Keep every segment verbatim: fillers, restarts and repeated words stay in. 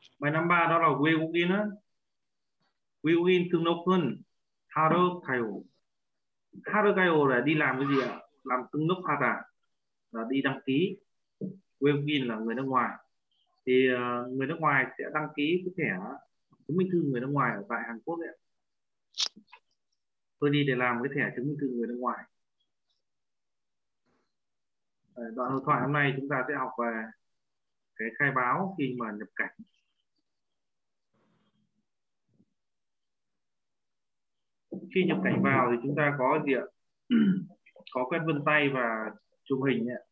Bài năm ba đó là 외국인 á. 외국인 등록은 하러 가요. 하러 가요 là đi làm cái gì ạ? Làm 등록하다 là đi đăng ký. 외국인 là người nước ngoài. Thì uh, người nước ngoài sẽ đăng ký cái thẻ chứng minh thư người nước ngoài ở tại Hàn Quốc ấy. Tôi đi để làm cái thẻ chứng minh thư người nước ngoài. Đoạn hội thoại hôm nay chúng ta sẽ học về cái khai báo khi mà nhập cảnh. Khi nhập cảnh vào thì chúng ta có gì ạ? Có quét vân tay và chụp hình ạ.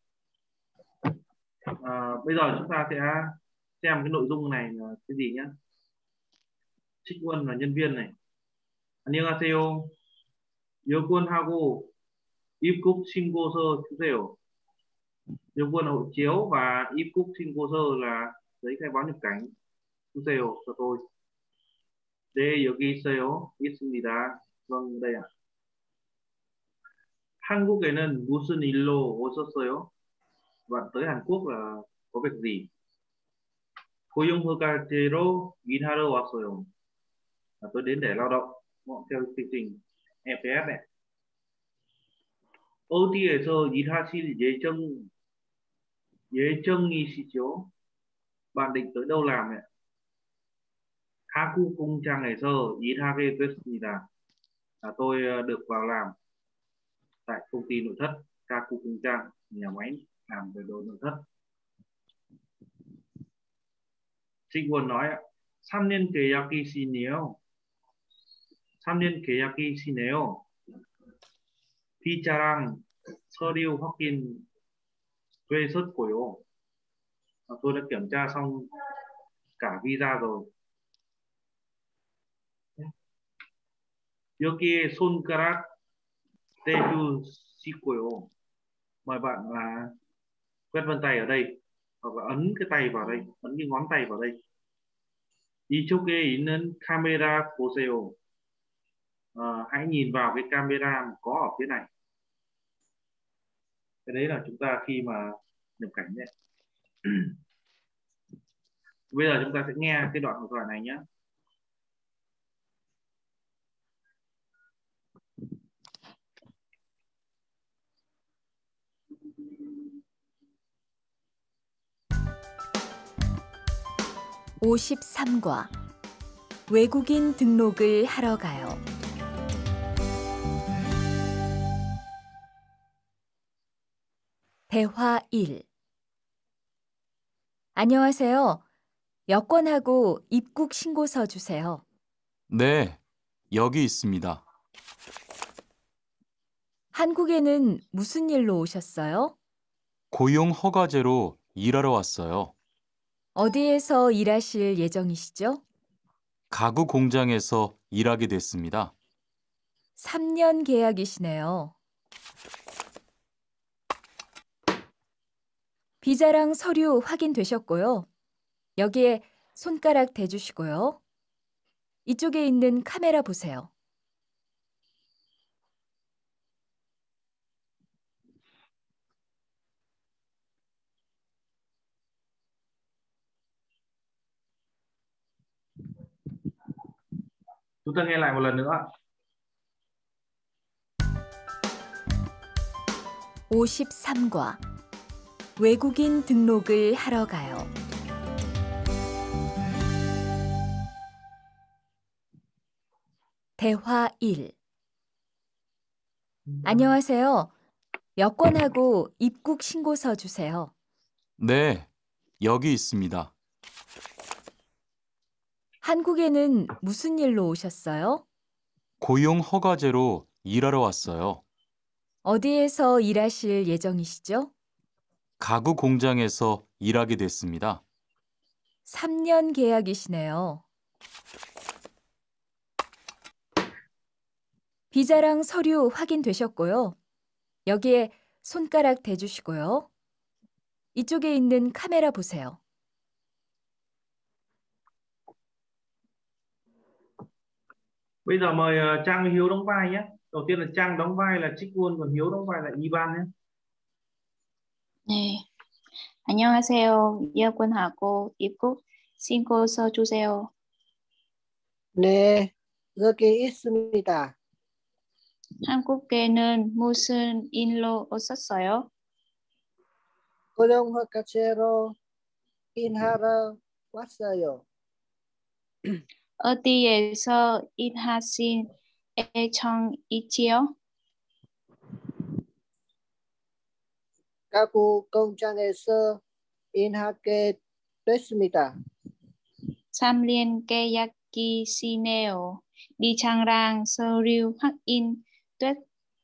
À, bây giờ chúng ta sẽ xem cái nội dung này là cái gì nhé. Trích quân là nhân viên này. 안녕하세요. 여권하고 입국 신고서 주세요. 여권 là hộ chiếu và 입국 신고서 là giấy khai báo nhập cảnh. 주세요 cho tôi. 네, 여기 있어요. 있습니다. vâng, đây ạ. 한국에는 무슨 일로 오셨어요? Bạn tới Hàn Quốc là có việc gì? 고용허가제로 일하러 왔어요. Là tôi đến để lao động theo chương trình e pê ép này. 어디에서 일하실 예정 예정이시죠? Bạn định tới đâu làm ạ? 가구 공장에서 일하게 됐습니다. Là tôi được vào làm tại công ty nội thất. 가구 공장, nhà máy làm về đồ nội thất. Trinh Quân nói 삼 년 계약이시네요. 삼 년 계약이시네요. 비자랑 서류 확인 되셨고요. Tôi đã kiểm tra xong cả visa rồi. 여기에 손가락 떼주시고요. Mời bạn là quét vân tay ở đây hoặc là ấn cái tay vào đây, ấn cái ngón tay vào đây. 이쪽에 있는 카메라 보세요. À, hãy nhìn vào cái camera có ở phía này. Cái đấy là chúng ta khi mà nhập cảnh đấy. Bây giờ chúng ta sẽ nghe cái đoạn hội thoại này nhé. 오십삼 과 외국인 등록을 하러 가요. 대화 일. 안녕하세요. 여권하고 입국 신고서 주세요. 네, 여기 있습니다. 한국에는 무슨 일로 오셨어요? 고용 허가제로 일하러 왔어요. 어디에서 일하실 예정이시죠? 가구 공장에서 일하게 됐습니다. 삼 년 계약이시네요. 비자랑 서류 확인되셨고요. 여기에 손가락 대주시고요. 이쪽에 있는 카메라 보세요. Chúng ta nghe lại một lần nữa. 오십삼 과 외국인 등록을 하러 가요. 대화 일. 안녕하세요. 여권하고 입국 신고서 주세요. 네, 여기 있습니다. 한국에는 무슨 일로 오셨어요? 고용 허가제로 일하러 왔어요. 어디에서 일하실 예정이시죠? 가구 공장에서 일하게 됐습니다. 삼 년 계약이시네요. 비자랑 서류 확인되셨고요. 여기에 손가락 대주시고요. 이쪽에 있는 카메라 보세요. Bây giờ mời uh, Trang và Hiếu đóng vai nhé. Đầu tiên là Trang đóng vai là Trích Quân, còn Hiếu đóng vai là Ivan nhé. 네, 안녕하세요. 여권하고 입국 신고 써주세요. 네, 여기 있습니다. 한국에는 무슨 일로 오셨어요? 고용허가제로 인하러 왔어요. 어디에서 일하신 예정이지요? 가구 공장에서 일하게 됐습니다. 삼 년 계약이시네요. 미장랑 서류 확인 됐,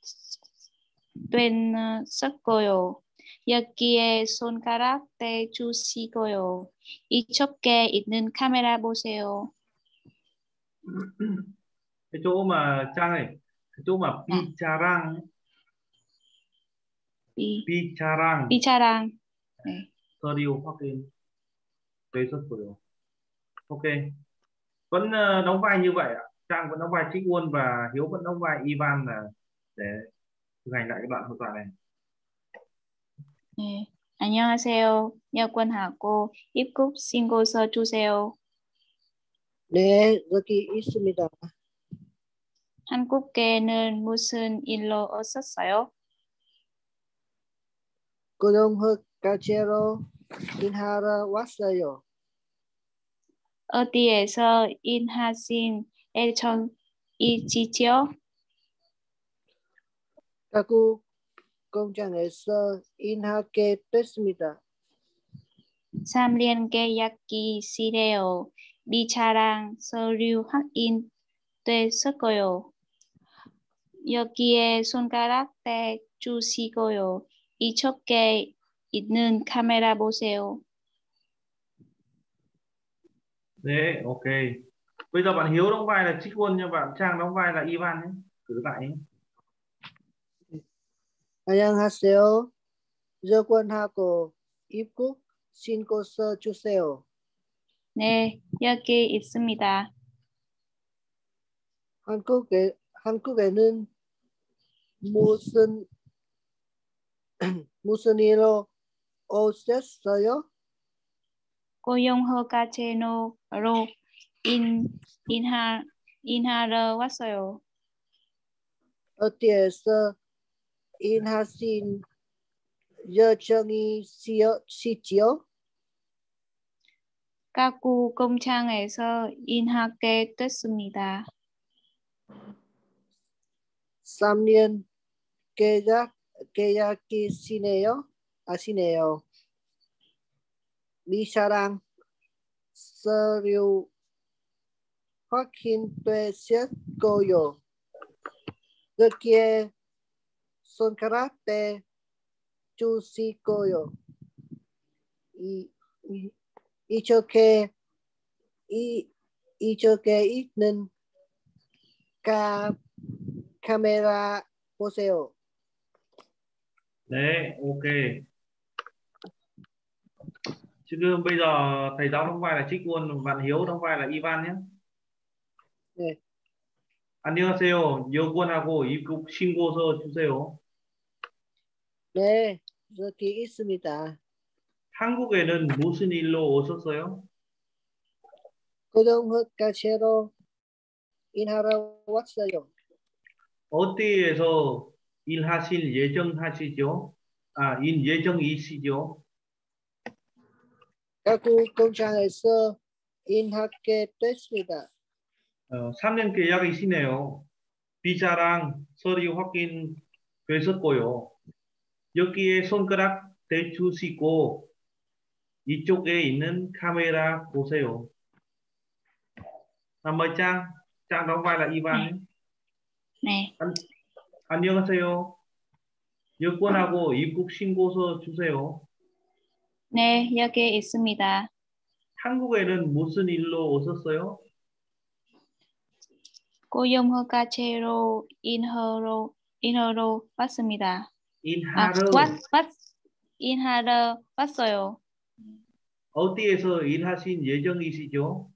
됐었고요. 여기에 손가락 대주시고요. 이쪽에 있는 카메라 보세요. Cái chỗ mà Trang này, cái chỗ mà À. Picharang, 이, Picharang, 미자랑. 네. 서류 확인 됐었고요. Ok, vẫn uh, đóng vai như vậy ạ. Trang vẫn đóng vai Trích Uôn và Hiếu vẫn đóng vai Ivan là để thực hành lại cái đoạn hội thoại này. 네. 안녕하세요. 여권하고 입국 신고서 주세요. 네, 여기 있습니다. 한국에는 무슨 일로 오셨어요? 고용허가제로 인하러 왔어요. 어디에서 일하신 예정이시죠? 가구 공장에서 일하게 됐습니다. 삼 년 계약이시래요. 미자랑 서류 확인 됐었고요. 여기에 손가락 대주시고요. 이쪽에 있는 카메라 보세요. Đấy, ok. Bây giờ bạn Hiếu đóng vai là Trích Uôn nhưng bạn Trang đóng vai là Ivan nhé. Thử lại nhé. 안녕하세요. 여권하고 입국 신고서 주세요. 네, 여기 있습니다. 한국에 한국에는 무슨 무슨 일로 오셨어요? 고용허가제로로 인 인하 인하러 왔어요. 어디에서 일하신 예정이시지요? 가구 공장에서 일하게 됐습니다. 삼 년 계약 계약이시네요. 아시네요. 미사랑 서류 확인되셨고요. 여기에 손가락 대주시고요. 이, 이 이쪽에 이 이쪽에 있는 카 카메라 보세요. Đấy, ok. Chứ bây giờ thầy giáo đóng vai là Trích Uôn, bạn Hiếu đóng vai là Ivan nhé. 네. 안녕하세요. 여권하고 입국 신고서 주세요. 네, 여기 있습니다. 한국에는 무슨 일로 오셨어요? 고용허가제로 인하러 왔어요. 어디에서 일하실 예정하시죠? 아, 인 예정이시죠? 가구 공장에서 일하게 됐습니다. 어, 삼 년 계약이시네요. 비자랑 서류 확인 되셨고요. 여기에 손가락 대주시고 이쪽에 있는 카메라 보세요. À, mời Trang. Trang đóng vai là Ivan nhé. 네, 안, 안녕하세요. 여권하고 입국 신고서 주세요. 네, 여기 있습니다. 한국에는 무슨 일로 오셨어요? 고용허가제로 인하러 인하러 왔습니다. 아, 인하러. 왔, 왔, 인하러 왔어요. 어디에서 일하신 예정이시죠?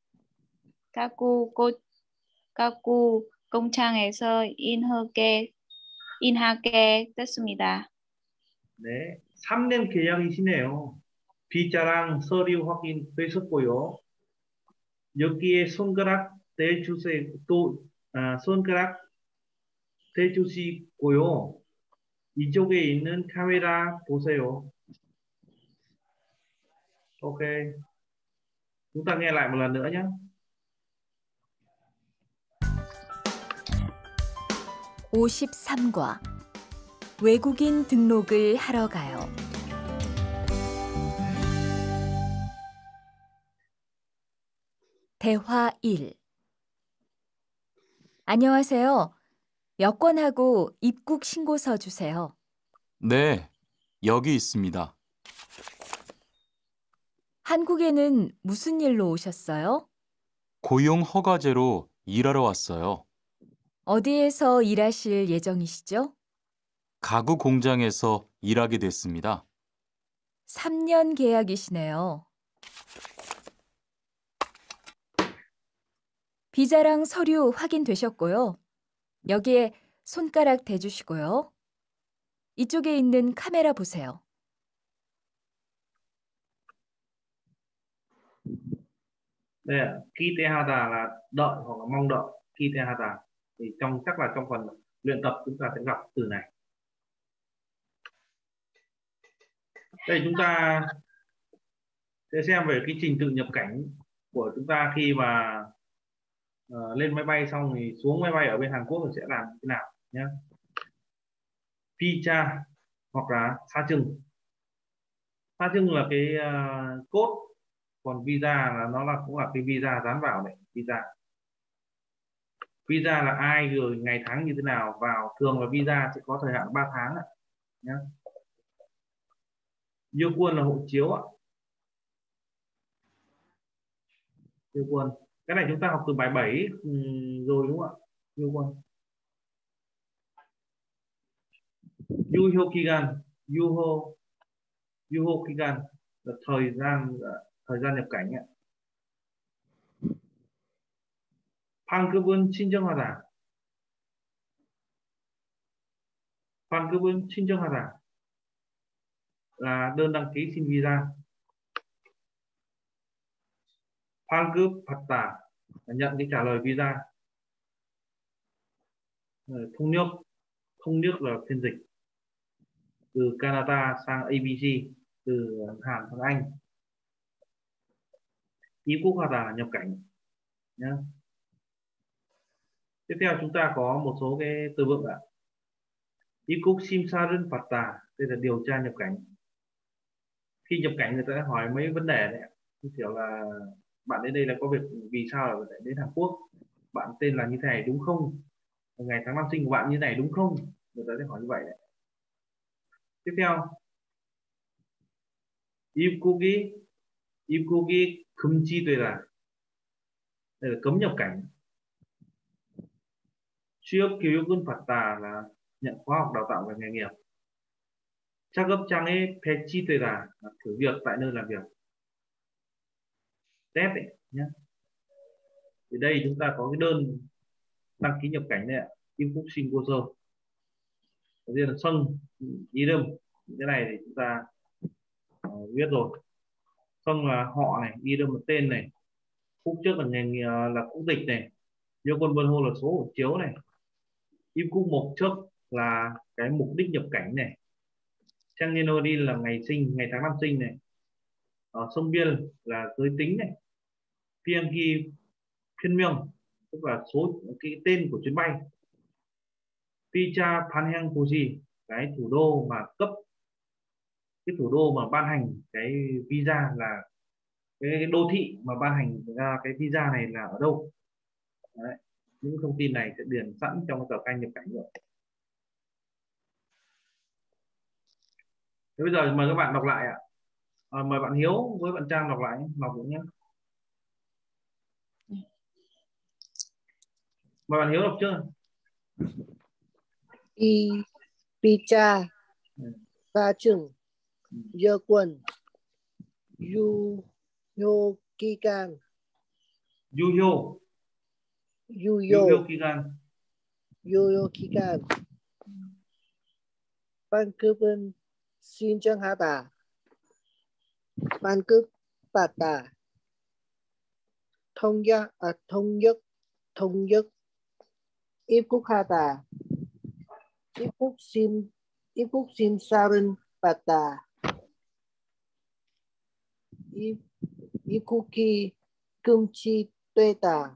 가구 고 가구 공장에서 인하게 인하게 됐습니다. 네, 삼 년 계약이시네요. 피자랑 서류 확인되셨고요. 여기에 손가락 대주세 또 아, 손가락 대주시고요. 이쪽에 있는 카메라 보세요. Ok. Chúng ta nghe lại một lần nữa nhé. 오십삼 과 외국인 등록을 하러 가요. 대화 일. 안녕하세요. 여권하고 입국 신고서 주세요. 네, 여기 있습니다. 한국에는 무슨 일로 오셨어요? 고용 허가제로 일하러 왔어요. 어디에서 일하실 예정이시죠? 가구 공장에서 일하게 됐습니다. 삼 년 계약이시네요. 비자랑 서류 확인되셨고요. 여기에 손가락 대주시고요. 이쪽에 있는 카메라 보세요. Đây là kitehada là đợi hoặc là mong đợi. Kitehada thì trong chắc là trong phần luyện tập chúng ta sẽ gặp từ này. Đây chúng ta sẽ xem về cái trình tự nhập cảnh của chúng ta khi mà uh, lên máy bay xong thì xuống máy bay ở bên Hàn Quốc thì sẽ làm thế nào nhé. Visa hoặc là sa chừng. Sa chừng là cái uh, code, còn visa là nó là cũng là cái visa dán vào này. Visa visa là ai rồi ngày tháng như thế nào vào, thường là visa sẽ có thời hạn ba tháng ạ nhé. Yêu quân là hộ chiếu ạ. Yêu quân cái này chúng ta học từ bài bảy rồi đúng không ạ? Yêu quân Yuho Kigan Yuho Yuho Kigan là thời gian thời gian nhập cảnh ạ. 판급은 친정하다. 판급은 친정하다 là đơn đăng ký xin visa. 판급 받다 là nhận cái trả lời visa. Thông nước thông nước là phiên dịch từ Canada sang a bê xê, từ Hàn sang Anh. 입국하다 là nhập cảnh nhé. Tiếp theo chúng ta có một số cái từ vựng ạ. 입국 심사를 받다, đây là điều tra nhập cảnh. Khi nhập cảnh người ta sẽ hỏi mấy vấn đề đấy, như kiểu là bạn đến đây là có việc vì sao lại đến Hàn Quốc, bạn tên là như thế này đúng không, ngày tháng năm sinh của bạn như thế này đúng không, người ta sẽ hỏi như vậy đấy. Tiếp theo 입국이 입국이 금지되다, đây là cấm nhập cảnh. 취업 교육은 받다 là nhận khóa học đào tạo về nghề nghiệp. 작업장에 배치되다 là thử việc tại nơi làm việc. Test đấy nhé. Thì đây chúng ta có cái đơn đăng ký nhập cảnh này ạ. 입국 신고서. Đầu tiên là sân 이름, cái này thì chúng ta uh, viết rồi. Sân là họ này, 이름 là tên này, quốc trước là nghề nghiệp là quốc tịch này, yêu quân vân hô là số hộ chiếu này, 입국 목적 là cái mục đích nhập cảnh này, 생년월일 là ngày sinh, ngày tháng năm sinh này, ở sông biên là giới tính này, 비행기 편명 tức là số cái tên của chuyến bay, 피자 반행 도시 cái thủ đô mà cấp, cái thủ đô mà ban hành cái visa là cái, cái đô thị mà ban hành ra cái visa này là ở đâu. Đấy. Những thông tin này sẽ điền sẵn trong tờ khai nhập cảnh rồi. Thế bây giờ mời các bạn đọc lại ạ. À, mời bạn Hiếu với bạn Trang đọc lại, đọc cũng nhé. Mời bạn Hiếu đọc chưa? Pi Picha Sa chừng Dơ quân Yu Yo Kigan Yuyo Yuyo Yuyo Kigan Yuyo Kigan Vancouver Xin chân Hà Tà ban cướp bà tà thông giác à, thông nhất thông nhất ít cúc ha tà ít cúc sim ít cúc sim sa rin bà tà ít ít cúc kỳ cơm chi tuê tà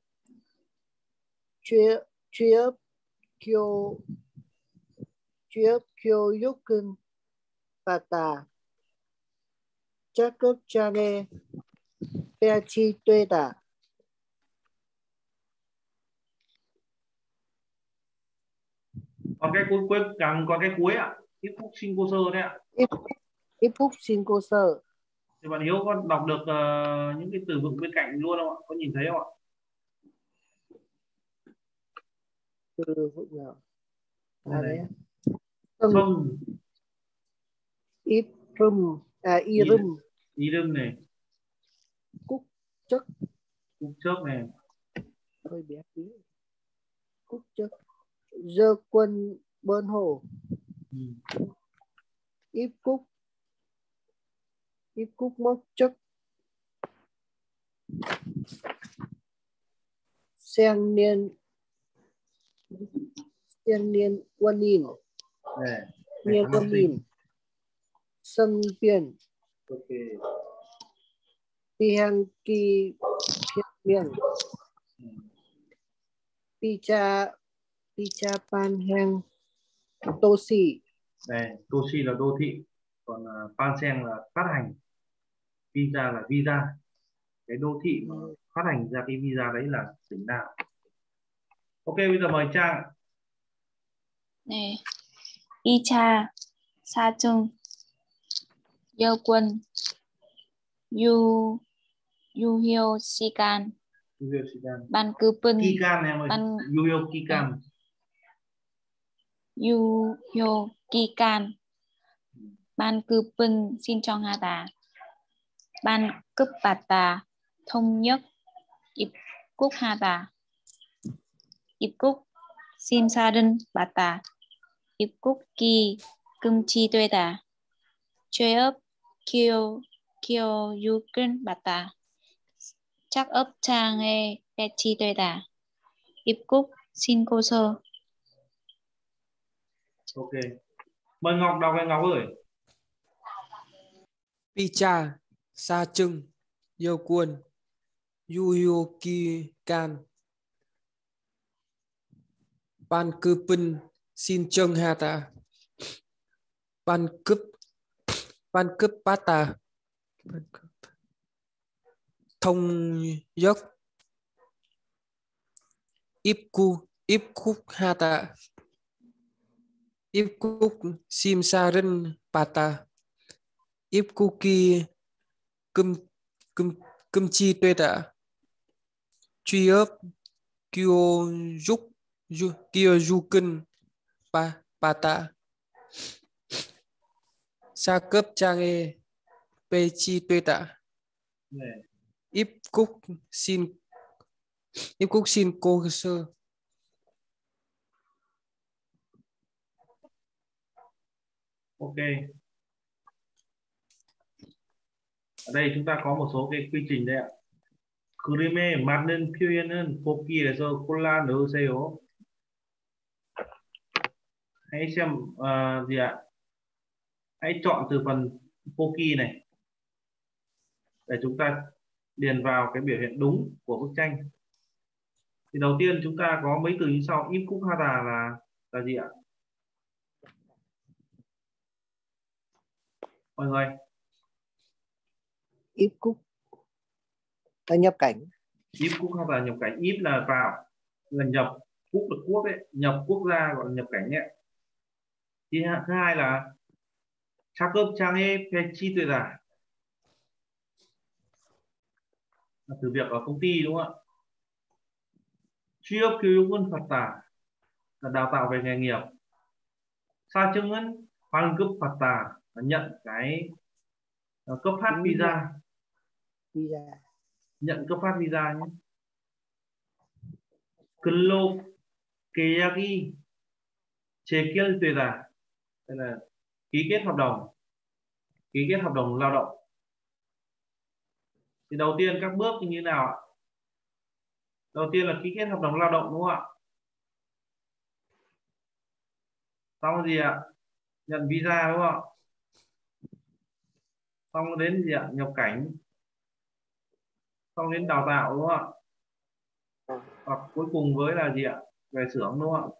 chuyến chuyến kêu chuyến kêu dục cưng bà tà chắc cấp cha nghe pe chi tuê tà. Còn cái cuối cuối càng còn cái cuối ạ, ít phúc sinh cô sơ đấy ạ. ít ít phúc xin cô sơ. Thì bạn Hiếu có đọc được uh, những cái từ vựng bên cạnh luôn không ạ? Có nhìn thấy không ạ? Từ vựng nào? À Đây. đấy. Sông. Ít rum à y rum. Y rum này. Cúc chất. Cúc chớp này. Hơi bé tí. Cúc chất. Dơ quân bơn hồ. Ừ. Ít cúc. Ít cúc mốc chất. Sen niên. Sen niên quân in. Niên quân in. Sân biên. Ok. Pi hang kỳ phiên miền. Pi cha Pi cha pan hang tô xì. Đây, tô xì là đô thị, còn uh, pan sen là phát hành, visa là visa. Cái đô thị mà phát hành ra cái visa đấy là tỉnh nào? Ok, bây giờ mời Trang. 네. 이 차 사중 여권 유 유효 시간 유효 시간. 반급은 기간 em ơi. ban 유효 기간. 유효 기간 반급은 신청하다. 반급받다. 통역 입국하다. 입국 심사를 받다. 입국기 금지되다. 취업 교육 교육을 받다. 작업장에 배치되다. 입국 신고서. Ok. Mời Ngọc đọc em Ngọc ơi. Picha, Sa Trưng, Dơ Quân, Yuyoki Kan, Ban Cư Pinh, Xin Trân Hata, Ban Cướp, Ban Cướp Pata, Thông Giấc, Ipku, Ipkuk Hata, Ipkuk Sim Sa Rin Pata, Ipkuki Kum Kum Kum Chi Tuê Tạ, Truy ấp Kyo Juk Kyo Jukin Pa Pata, Sa cấp Trang E Pe Chi Tuê Tạ, Íp Cúc Xin Íp Cúc Xin Cô Sơ. Ok. Ở đây chúng ta có một số cái quy trình đây ạ. 그림에 맞는 표현은 복기에서 골라 넣으세요. Hãy xem uh, gì ạ? Hãy chọn từ phần Poki này để chúng ta điền vào cái biểu hiện đúng của bức tranh. Thì đầu tiên chúng ta có mấy từ như sau. Im Cúc Hata là là gì ạ? Mọi người. Ít cúc là nhập cảnh. Im Cúc Hata nhập cảnh. Im là vào, là nhập. Quốc là quốc ấy, nhập quốc gia gọi là nhập cảnh ấy. Thì thứ hai là 작업장에 배치되다, là từ việc ở công ty đúng không ạ? 취업 교육은 받다 là đào tạo về nghề nghiệp. 사증은 환급받다 là nhận cái uh, cấp phát visa. Visa. Nhận cấp phát visa nhé. 근로 계약이 체결되다, đây là ký kết hợp đồng, ký kết hợp đồng lao động. Thì đầu tiên các bước như thế nào ạ? Đầu tiên là ký kết hợp đồng lao động đúng không ạ? Xong gì ạ? Nhận visa đúng không ạ? Xong đến gì ạ? Nhập cảnh. Xong đến đào tạo đúng không ạ? Hoặc cuối cùng với là gì ạ? Về xưởng đúng không ạ?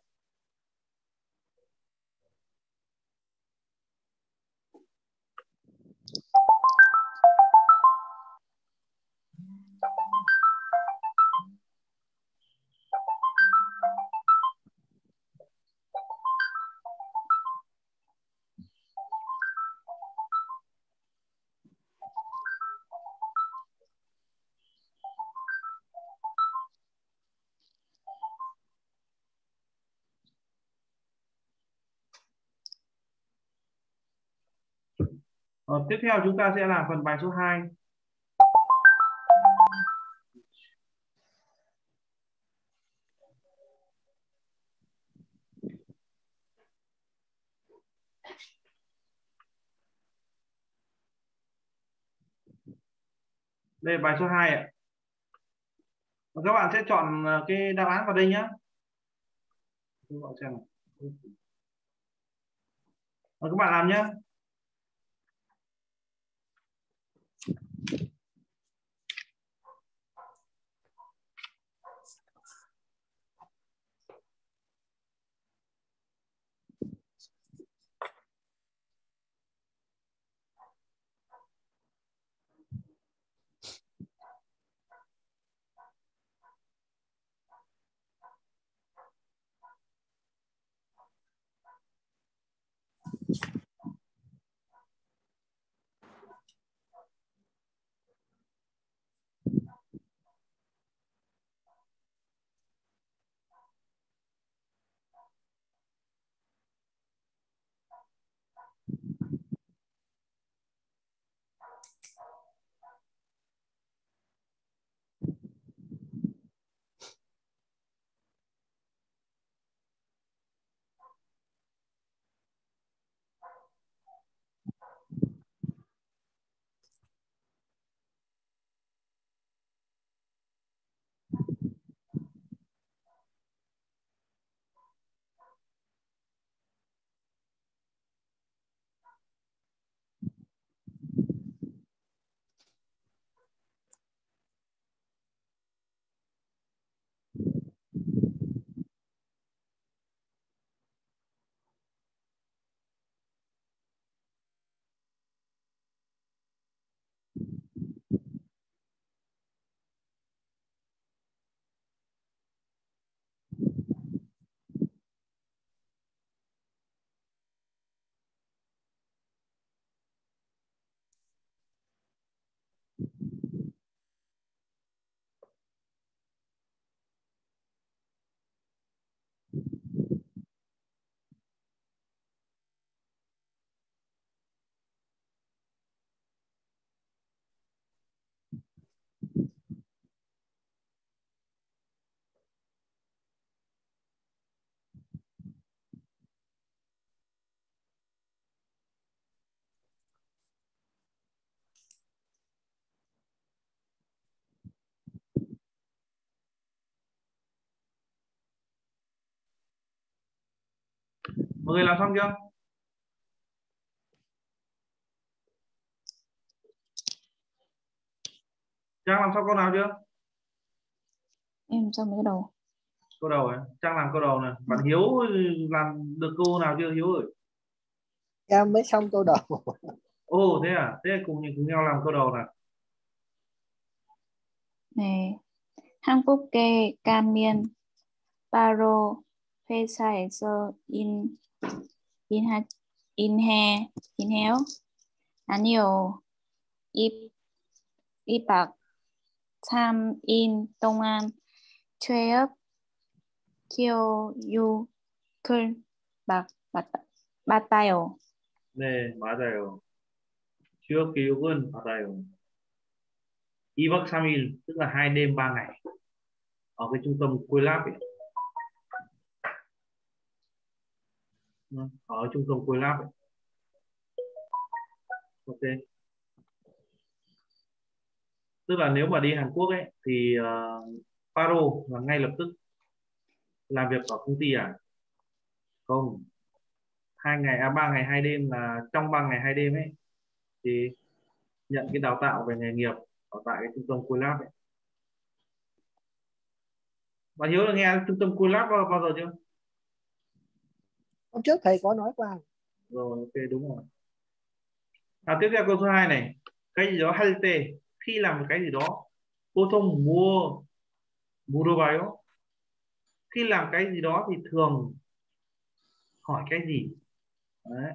Ờ, tiếp theo chúng ta sẽ làm phần bài số hai. Đây là bài số hai ạ. Và các bạn sẽ chọn ờ, cái đáp án vào đây nhé. Các bạn xem. Và các bạn làm nhé. Mọi người làm xong chưa? Trang làm xong câu nào chưa? Em xong cái đầu. Câu đầu ấy. Trang làm câu đầu này. Bạn Hiếu làm được câu nào chưa Hiếu ơi? Em mới xong câu đầu. Ồ thế à? Thế cùng cùng nhau làm câu đầu nào. 네. 한국계 가면 바로 회사에서 인, 인하, 인해, 인해요? 아니요. 입, 입학 삼 일 동안 취업 교육을 받, 받, 받아요. 네, 맞아요. Trước 교육은 받아요. 이 박 삼 일 tức là hai đêm ba ngày ở cái trung tâm Quay ấy. Ở trung tâm Quay ấy. Ok. Tức là nếu mà đi Hàn Quốc ấy thì uh, paro là ngay lập tức làm việc ở công ty à? Không, hai ngày à ba ngày hai đêm là trong ba ngày hai đêm ấy thì nhận cái đào tạo về nghề nghiệp ở tại cái trung tâm Collab ấy. Bạn Hiếu là nghe trung tâm Collab bao, bao giờ chưa? Hôm trước thầy có nói qua. Rồi, ok, đúng rồi. À, tiếp theo câu số hai này, cái gì đó hay tê khi làm một cái gì đó cô thông mua 물어봐요. Khi làm cái gì đó thì thường hỏi cái gì? Đấy.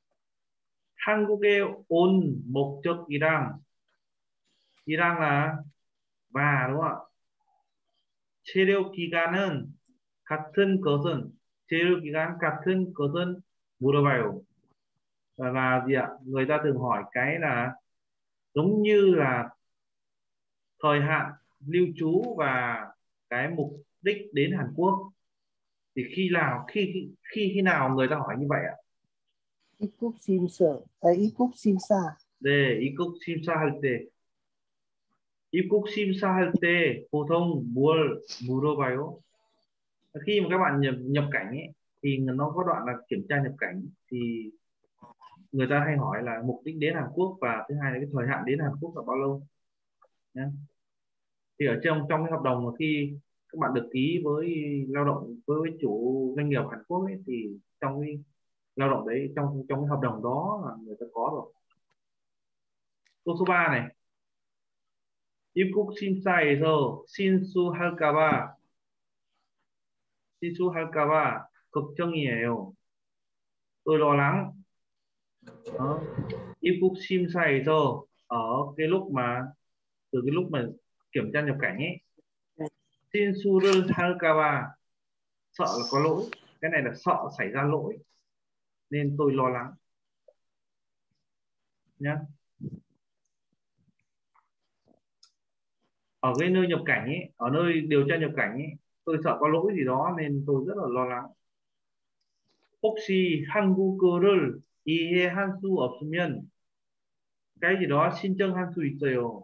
한국에 온 목적이랑 이랑 là và, đúng không ạ? 체류 기간은 같은 것은 체류 기간 같은 것은 물어봐요. Là, là gì ạ? Người ta thường hỏi cái là giống như là thời hạn lưu trú và cái mục đích đến Hàn Quốc. Thì khi nào khi khi khi nào người ta hỏi như vậy ạ? 입국 심사, 아, 입국 심사. 네, 입국 심사할 때 입국 심사할 때 보통 뭘 물어봐요? Khi mà các bạn nhập, nhập cảnh ấy, thì nó có đoạn là kiểm tra nhập cảnh thì người ta hay hỏi là mục đích đến Hàn Quốc và thứ hai là cái thời hạn đến Hàn Quốc là bao lâu nhé. Thì ở trong trong cái hợp đồng mà khi các bạn được ký với lao động với, với chủ doanh nghiệp Hàn Quốc ấy, thì trong cái lao động đấy trong trong cái hợp đồng đó là người ta có rồi. Câu số ba này, 입국 심사에서 신수할까봐 실수할까봐 걱정이에요. Tôi lo lắng. Đó. 입국 심사에서 ở cái lúc mà từ cái lúc mà kiểm tra nhập cảnh ấy, 실수를 할까봐 sợ là có lỗi, cái này là sợ xảy ra lỗi nên tôi lo lắng nhá. Ở cái nơi nhập cảnh ấy, ở nơi điều tra nhập cảnh ấy, tôi sợ có lỗi gì đó nên tôi rất là lo lắng. 혹시 한국어를 이해할 수 없으면 cái gì đó 신청할 수 있어요.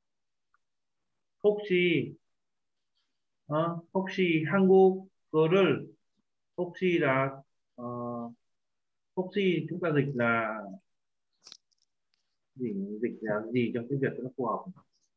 혹시 어, 혹시 한국어를 혹시 là uh, 혹시 chúng ta dịch là gì, dịch là gì trong tiếng Việt cho nó phù hợp?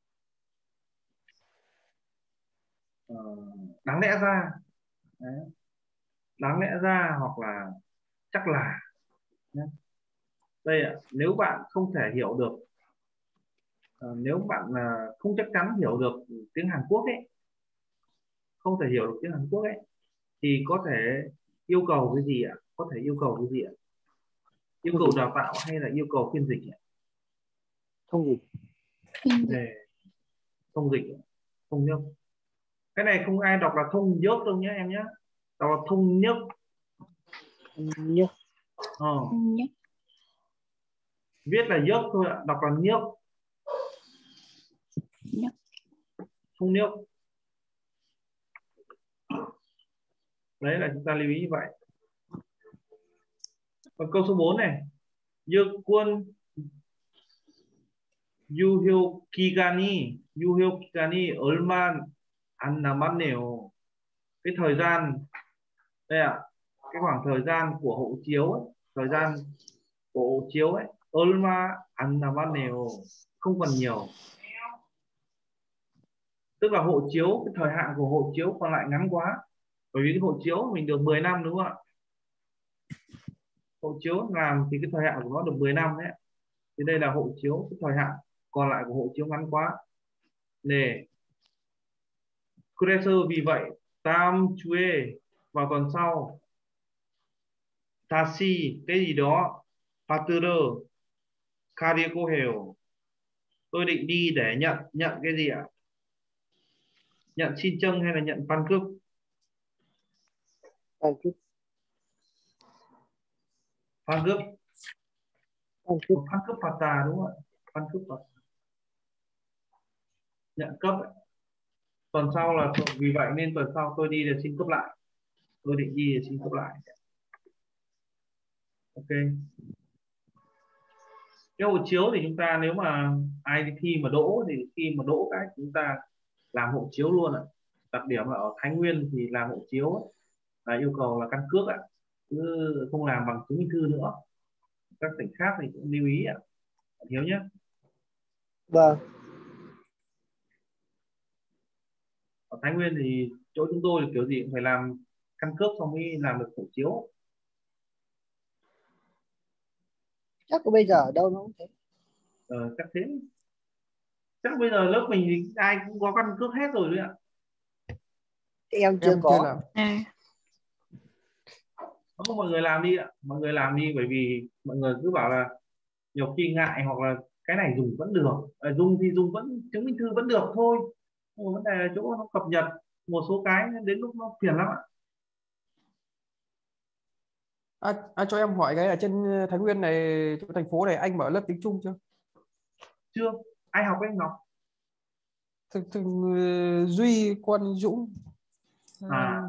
Uh, đáng lẽ ra. Đấy. Đáng lẽ ra hoặc là chắc là. Đấy. Đây ạ, nếu bạn không thể hiểu được uh, nếu bạn uh, không chắc chắn hiểu được tiếng Hàn Quốc ấy, không thể hiểu được tiếng Hàn Quốc ấy thì có thể yêu cầu cái gì ạ? Có thể yêu cầu cái gì ạ? Yêu cầu đào tạo hay là yêu cầu phiên dịch ạ? Thông dịch. Để thông dịch, thông nhất. Cái này không ai đọc là thông nhất đâu nhé em nhé, đọc là thông nhất. Thông nhất. Ờ. nhất. Viết là nhất thôi ạ, đọc là nhất. Nhất. Thông nhất. Đấy là chúng ta lưu ý như vậy. Còn câu số bốn này, 여권 유효 기간이 유효 기간이 얼마 안 남았네요. Cái thời gian đây ạ, cái khoảng thời gian của hộ chiếu ấy, thời gian của hộ chiếu ấy, 얼마 안 남았네요, không còn nhiều. Tức là hộ chiếu, cái thời hạn của hộ chiếu còn lại ngắn quá. Bởi vì cái hộ chiếu mình được mười năm đúng không ạ? Hộ chiếu làm thì cái thời hạn của nó được mười năm đấy. Thì đây là hộ chiếu, cái thời hạn còn lại của hộ chiếu ngắn quá. Nè. 그래서 vì vậy 다음 주에 vào tuần sau 다시 cái gì đó 받으러 가려고 해요. Tôi định đi để nhận nhận cái gì ạ? Nhận xin chân hay là nhận văn cước? Văn cước. Văn cước. Văn cước. Văn cước phạt tà đúng không ạ? Văn cước phạt. Nhận cấp ấy. Tuần sau là vì vậy nên tuần sau tôi đi để xin cấp lại. Tôi định đi để xin cấp lại. Ok. Cái hộ chiếu thì chúng ta nếu mà ai thi mà đỗ thì khi mà đỗ cái chúng ta làm hộ chiếu luôn ạ. Đặc điểm là ở Thái Nguyên thì làm hộ chiếu ấy, là yêu cầu là căn cước ạ, chứ không làm bằng chứng minh thư nữa. Các tỉnh khác thì cũng lưu ý ạ, Hiếu nhé. Vâng. Ở Thái Nguyên thì chỗ chúng tôi thì kiểu gì cũng phải làm căn cước xong mới làm được hộ chiếu. Chắc bây giờ ở đâu nó cũng thế. Ờ, chắc thế. Chắc bây giờ lớp mình thì ai cũng có căn cước hết rồi đấy ạ. Em chưa Em có. chưa làm. À, Không, mọi người làm đi ạ, mọi người làm đi, bởi vì mọi người cứ bảo là nhiều khi ngại hoặc là cái này dùng vẫn được, à, dùng thì dùng vẫn chứng minh thư vẫn được thôi, nhưng mà vấn đề là chỗ nó cập nhật một số cái đến lúc nó phiền lắm ạ. À, à, cho em hỏi cái ở trên Thái Nguyên này, chỗ thành phố này, anh mở lớp tiếng Trung chưa? Chưa, ai học anh học. Thực, thực, Duy Quân Dũng À,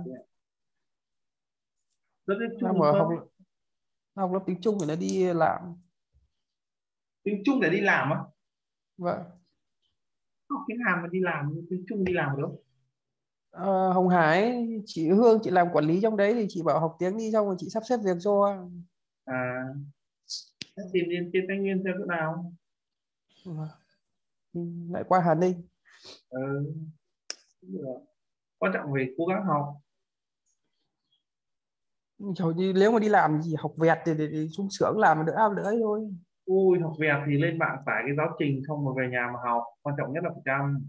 rất là đang chung mở học không? học lớp tiếng Trung để nó đi làm. Tiếng Trung để đi làm á? Vậy Học tiếng Hàn mà đi làm, tiếng Trung đi làm được? à, Hồng Hải, chị Hương chị làm quản lý trong đấy thì chị bảo học tiếng đi, xong rồi chị sắp xếp việc cho. À, thế tìm đến trên Tây Nguyên xem chỗ nào. Lại qua Hà Ninh. Ừ, quan trọng phải cố gắng học. Hầu như nếu mà đi làm thì học vẹt thì để, để xuống xưởng làm đỡ ao đỡ ấy thôi. Ui, học vẹt thì lên mạng tải cái giáo trình xong rồi về nhà mà học, quan trọng nhất là phải chăm.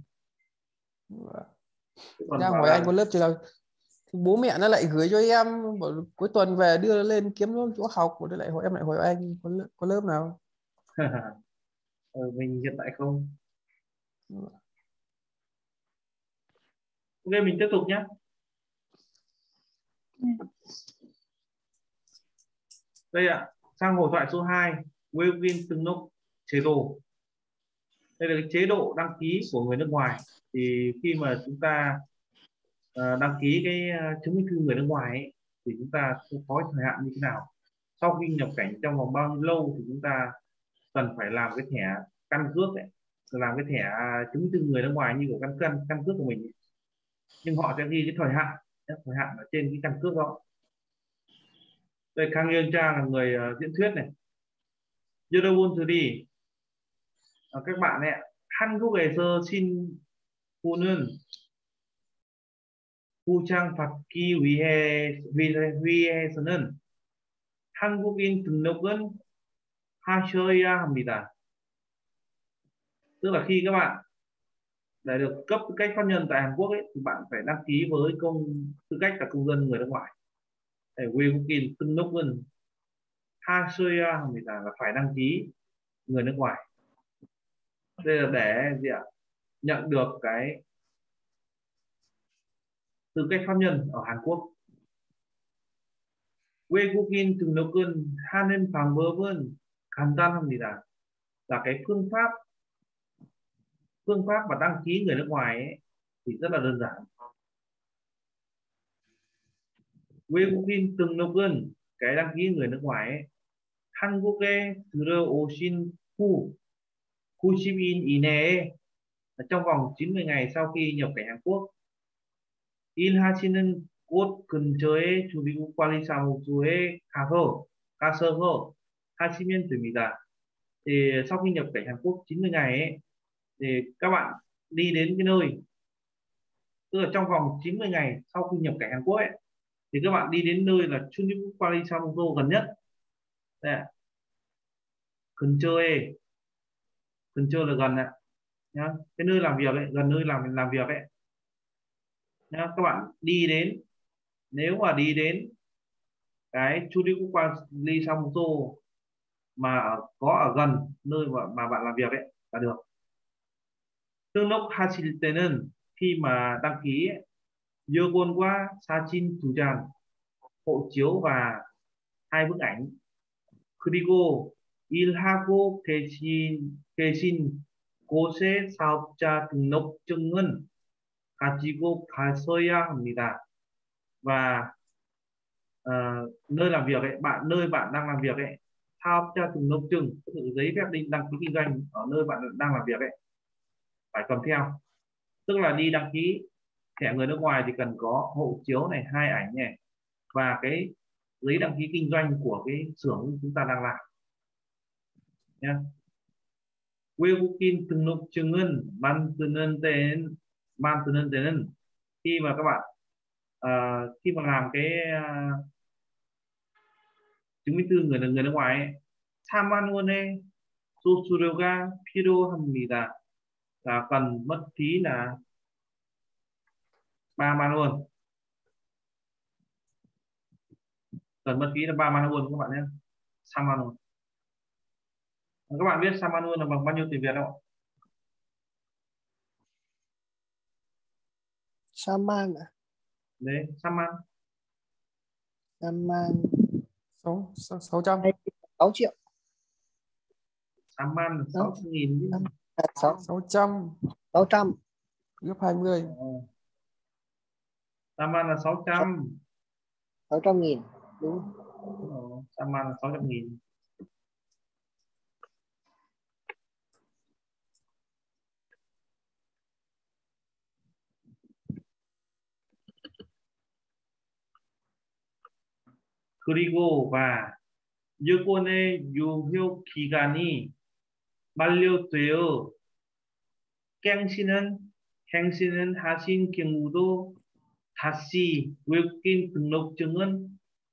Chứ còn Ra bảo hỏi anh là có lớp thì là thì bố mẹ nó lại gửi cho em, bảo cuối tuần về đưa nó lên kiếm chỗ học, rồi lại hỏi em lại hỏi anh có lớp, có lớp nào. ừ, mình hiện tại không. Ok, mình tiếp tục nhé. Đây ạ, sang hội thoại số hai, Webin từng nộp chế độ. Đây là cái chế độ đăng ký của người nước ngoài. Thì khi mà chúng ta uh, đăng ký cái uh, chứng minh thư người nước ngoài ấy, thì chúng ta có thời hạn như thế nào? Sau khi nhập cảnh trong vòng bao nhiêu lâu thì chúng ta cần phải làm cái thẻ căn cước ấy, làm cái thẻ uh, chứng minh thư người nước ngoài như của căn căn căn cước của mình ấy. Nhưng họ sẽ ghi cái thời hạn, thời hạn ở trên cái căn cước đó. Đây, Kang Yeon Cha là người uh, diễn thuyết này. 여러분 들이 uh, các bạn ấy, 한국에서 신 후는 후장 받기 위해 위해서는 한국인 등록은 하셔야 합니다. Tức là khi các bạn để được cấp tư cách pháp nhân tại Hàn Quốc ấy, thì bạn phải đăng ký với công tư cách là công dân người nước ngoài. Để 외국인 등록은 하셔야 합니다 là phải đăng ký người nước ngoài. Đây là để gì ạ? Nhận được cái tư cách pháp nhân ở Hàn Quốc. 외국인 등록은 하는 방법은 간단합니다. Là cái phương pháp phương pháp mà đăng ký người nước ngoài ấy, thì rất là đơn giản. 외국인 등록은 cái đăng ký người nước ngoài ấy, 한국에 들어오신 후 구십 일 이내에 trong vòng chín mươi ngày sau khi nhập cảnh Hàn Quốc, 일하시는 곳 근처의 주민관리사무소에 가서 가서서 하시면 됩니다. Thì sau khi nhập cảnh Hàn Quốc chín mươi ngày ấy, thì các bạn đi đến cái nơi, tức là trong vòng chín mươi ngày sau khi nhập cảnh Hàn Quốc ấy, thì các bạn đi đến nơi là 주민관리사무소 gần nhất. Đây, 근처에, 근처 là gần ạ, nhá, cái nơi làm việc ấy, gần nơi làm làm việc ấy, nhá, các bạn đi đến, nếu mà đi đến cái 주민관리사무소 mà ở, có ở gần nơi mà, mà bạn làm việc ấy là được. 등록하실 때는 khi mà đăng ký ấy, 여권과 사진 두 장, hộ chiếu và hai bức ảnh. 그리고 일하고 계신 계신 곳의 사업자 등록증은 가지고 가셔야 합니다. Và uh, nơi làm việc ấy, bạn nơi bạn đang làm việc ấy 사업자 등록증, tức là giấy phép đi đăng ký kinh doanh ở nơi bạn đang làm việc ấy, phải cầm theo. Tức là đi đăng ký thẻ người nước ngoài thì cần có hộ chiếu này, hai ảnh này, và cái giấy đăng ký kinh doanh của cái xưởng chúng ta đang làm nhé. 외국인 등록증은 만드는 데는 만드는 데는 khi mà các bạn uh, khi mà làm cái uh, chứng minh thư người người nước ngoài ấy, 사만 원의 수수료가 필요합니다. Là cần mất phí là ba man won. Cần mất phí là ba man won các bạn nhé. 사만 원. Các bạn biết 사만 won là bằng bao nhiêu tiền Việt không? Saman à? Đấy, 사만. Saman sáu sáu sáu trăm. sáu triệu. Saman là sáu trăm nghìn chứ. À, sáu sáu trăm. sáu trăm. Gấp hai mươi. Saman là sáu trăm. sáu trăm nghìn. Đúng. Đúng rồi. Saman là sáu trăm nghìn. 그리고 và 여권의 유효 기간이 만료되어 갱신은 갱신은 하신 경우도 다시 외국인 등록증은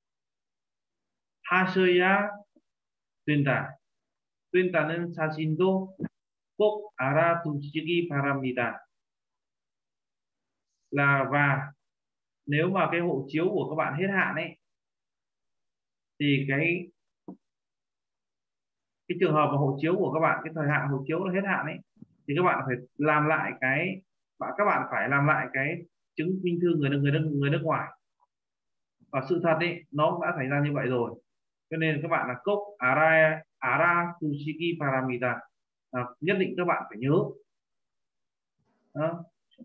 하셔야 된다. 된다는 사실도 꼭 알아두시기 바랍니다. Là và nếu mà cái hộ chiếu của các bạn hết hạn ấy thì cái cái trường hợp mà hộ chiếu của các bạn, cái thời hạn hộ chiếu nó hết hạn ấy, thì các bạn phải làm lại cái bạn các bạn phải làm lại cái chứng minh thư người người nước người nước ngoài. Và sự thật ấy nó cũng đã xảy ra như vậy rồi, cho nên các bạn là cốc ara ara tushiki paramita, à, nhất định các bạn phải nhớ. Đó.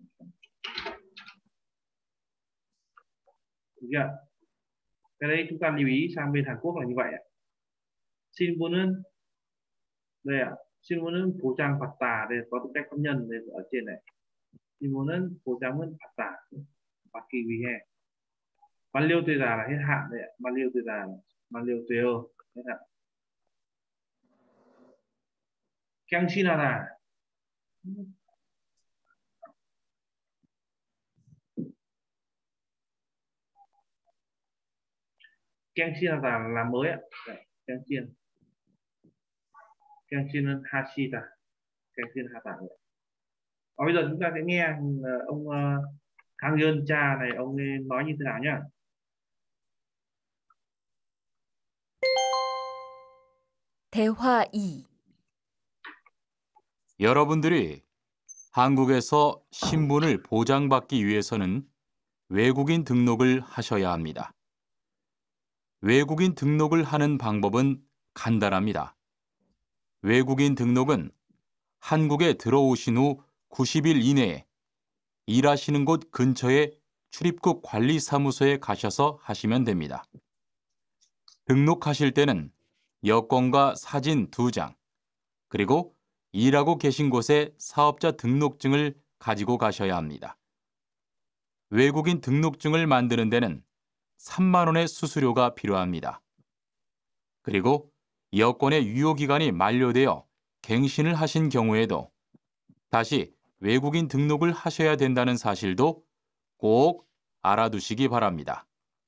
Được chưa? Cái đấy chúng ta lưu ý sang bên Hàn Quốc là như vậy ạ. 신분은 đây ạ. 신분은 보장받다. đây có tư cách pháp nhân đây ở trên này. 신분은 보장은 받다. 받기 위해. 만료되다 là hết hạn đây ạ. 만료되다, 만료되어 hết hạn. 갱신하다. 갱신하다 là mới ạ. Đây, 갱신. 갱신은 하시다. 갱신하다. Và bây giờ chúng ta sẽ nghe ông Kang Yeon Cha này ông ấy nói như thế nào nhá. 대화 이. 여러분들이 한국에서 신분을 보장받기 위해서는 외국인 등록을 하셔야 합니다. 외국인 등록을 하는 방법은 간단합니다. 외국인 등록은 한국에 들어오신 후 구십 일 이내에 일하시는 곳 근처의 출입국 관리사무소에 가셔서 하시면 됩니다. 등록하실 때는 여권과 사진 두 장, 그리고 일하고 계신 곳의 사업자 등록증을 가지고 가셔야 합니다. 외국인 등록증을 만드는 데는 삼만 원의 수수료가 필요합니다. 그리고 여권의 유효기간이 만료되어 갱신을 하신 경우에도 다시 외국인 등록을 하셔야 된다는 사실도 꼭 알아두시기 바랍니다.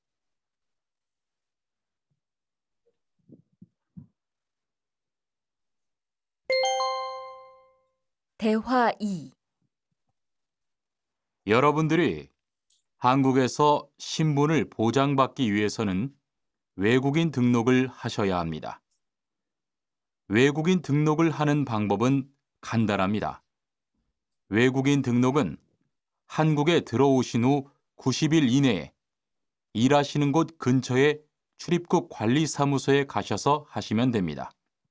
대화 이. 여러분들이 한국에서 신분을 보장받기 위해서는 외국인 등록을 하셔야 합니다. 외국인 등록을 하는 방법은 간단합니다. 외국인 등록은 한국에 들어오신 후 구십 일 이내에 일하시는 곳 근처의 출입국 관리사무소에 가셔서 하시면 됩니다.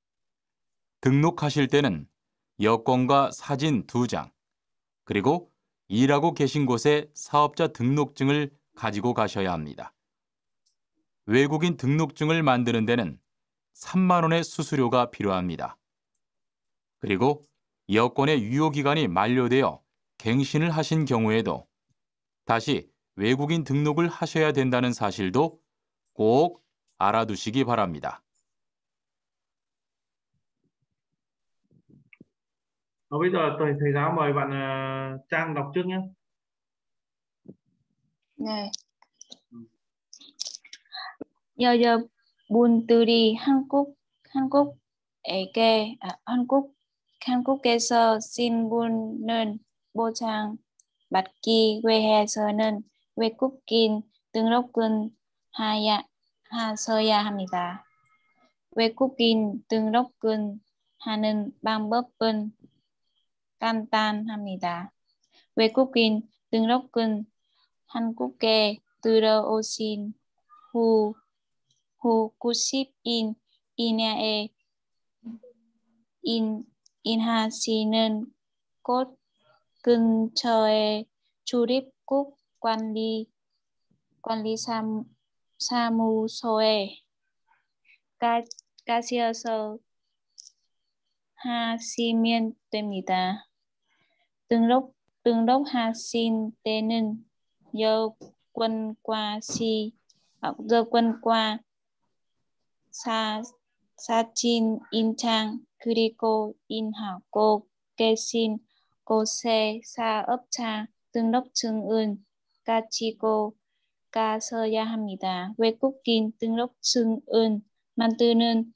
등록하실 때는 여권과 사진 두 장, 그리고 일하고 계신 곳의 사업자 등록증을 가지고 가셔야 합니다. 외국인 등록증을 만드는 데는 삼만 원의 수수료가 필요합니다. 그리고 여권의 유효기간이 만료되어 갱신을 하신 경우에도 다시 외국인 등록을 하셔야 된다는 사실도 꼭 알아두시기 바랍니다. Và bây giờ thầy thầy giáo mời bạn uh, Trang đọc trước nhé. 네. 여러분들이 한국 한국에게 아, 한국 한국에서 신분을 보장받기 위해서는 외국인 등록은 하야 하셔야 합니다. 외국인 등록은 하는 방법은 간단합니다. 외국인 등록은 한국에 들어오신 후, 후 구십 일 이내에 인, 인하시는 곳 근처의 출입국 관리 관리 사무, 사무소에 가, 가셔서 하시면 됩니다. 등록 등록하신 때는 여권과 시 여권과 사 사진 인장 그리고 인하고 계신 곳에 사업자 등록증을 가지고 가셔야 합니다. 외국인 등록증을 만드는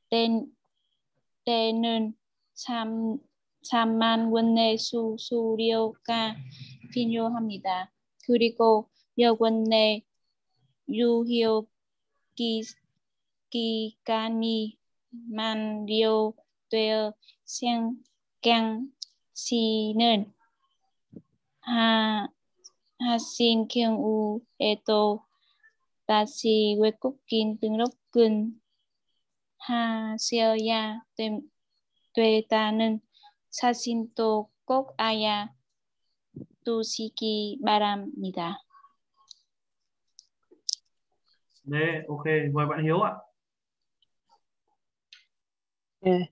때는 삼만 원의 수수료가 필요합니다. 그리고 여권의 유효 기, 기간이 만료되어 갱신을 하, 하신 경우에도 다시 외국인 등록을 하셔야 되, 되다는 사실도 꼭 알아두시기 바랍니다. 네, ok, mời bạn Hiếu ạ. 네.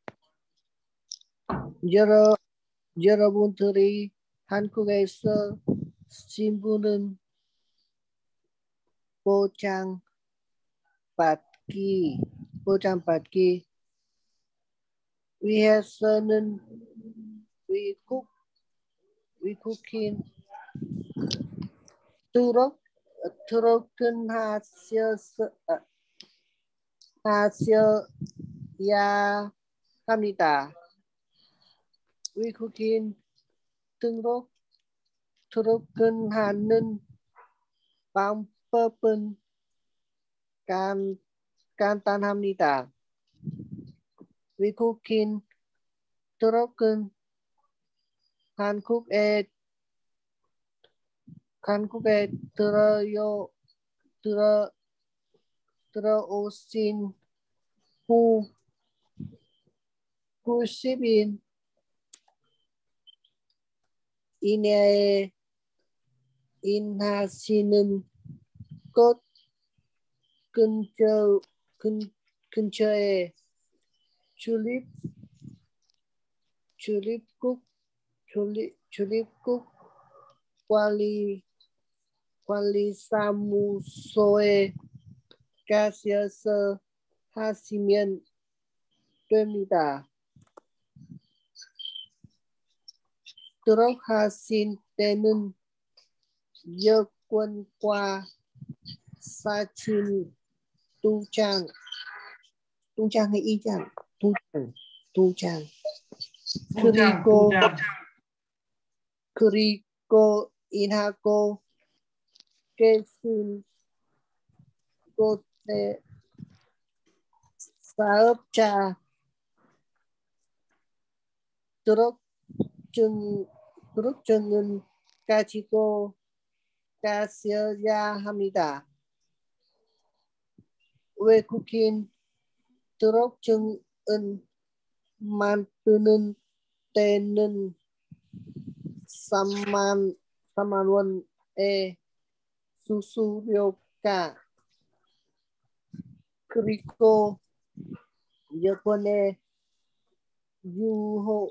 여러 여러분들이 한국에서 신분은 보장받기 보장받기 위해서는 외국 외국인 등록 등록은 하셔서 하셔야 합니다. 외국인 등록 등록은 하는 방법은 간, 간단합니다. 외국인 등록은 한국에 한국에 들어요 들어 들어오신 후 구십 일 이내에 인하시는 곳 근처 근, 근처에 출입 출입국 출입 출입국 관리 관리 사무소에 가셔서 하시면 됩니다. 등록하신 때는 여권과 사진 두 장, 두 장의 이 장, 두 장, 두 장. 그리고 그리고 인하고 계신 곳에 사업자 등록증 등록증은 가지고 가셔야 합니다. 외국인 등록증은 만드는 때는 삼만 원의 수수료가 그리고 Giờ quân này yu ho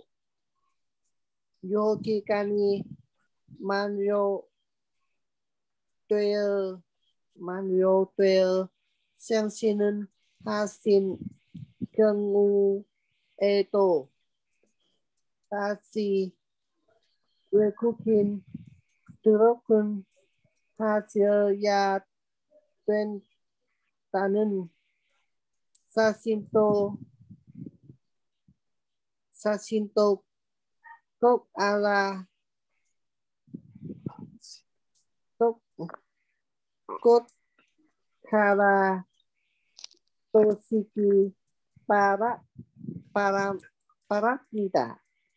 yu ki kani Mario tuệ Mario tuệ sang xin ha xin cương u eto ta si quê cooking Turokun Hasil ya Tuen Tanen Sasinto Sasinto Kok Ala Kok Kok Kara Toshiki Para Para Paramita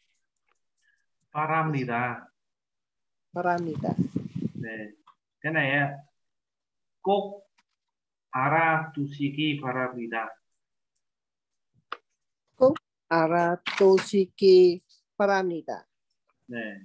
Paramnida. Paramita. Để. Cái này á, Kok Ara Tushiki Paramida. Kok Ara Toshiki Paramita. Này.